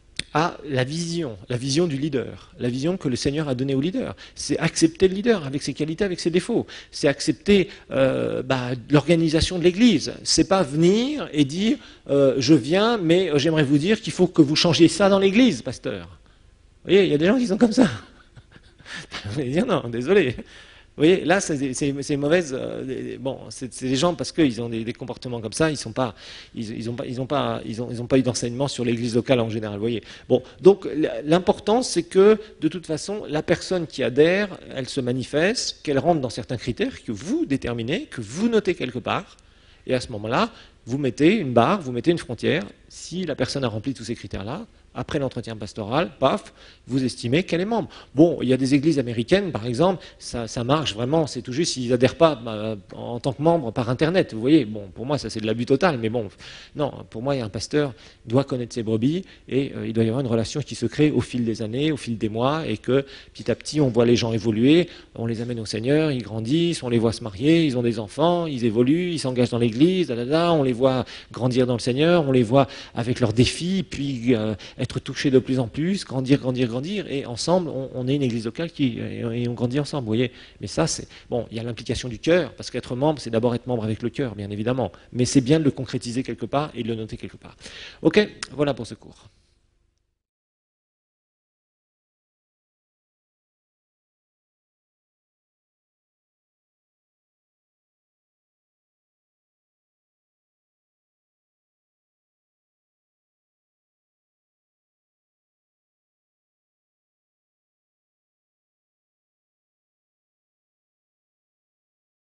à la vision du leader, la vision que le Seigneur a donnée au leader. C'est accepter le leader avec ses qualités, avec ses défauts. C'est accepter l'organisation de l'Église. C'est pas venir et dire je viens, mais j'aimerais vous dire qu'il faut que vous changiez ça dans l'Église, pasteur. Vous voyez, il y a des gens qui sont comme ça. Vous allez dire non, désolé. Vous voyez, là, c'est mauvaise. Bon, c'est des gens parce qu'ils ont des comportements comme ça, ils sont pas, ils ont pas eu d'enseignement sur l'Église locale en général. Vous voyez. Bon, donc l'important, c'est que de toute façon, la personne qui adhère, elle se manifeste, qu'elle rentre dans certains critères que vous déterminez, que vous notez quelque part, et à ce moment-là, vous mettez une barre, vous mettez une frontière. Si la personne a rempli tous ces critères-là, après l'entretien pastoral, paf, vous estimez qu'elle est membre. Bon, il y a des églises américaines, par exemple, ça marche vraiment, c'est tout juste s'ils n'adhèrent pas en tant que membre par Internet. Vous voyez, bon, pour moi, ça c'est de l'abus total, mais bon, non, pour moi, il y a un pasteur doit connaître ses brebis et il doit y avoir une relation qui se crée au fil des années, au fil des mois, et que petit à petit, on voit les gens évoluer, on les amène au Seigneur, ils grandissent, on les voit se marier, ils ont des enfants, ils évoluent, ils s'engagent dans l'église, on les voit grandir dans le Seigneur, on les voit avec leurs défis, puis être touchés de plus en plus, grandir, et ensemble, on est une église locale et on grandit ensemble, vous voyez. Mais ça, c'est bon, il y a l'implication du cœur, parce qu'être membre, c'est d'abord être membre avec le cœur, bien évidemment. Mais c'est bien de le concrétiser quelque part et de le noter quelque part. Ok, voilà pour ce cours.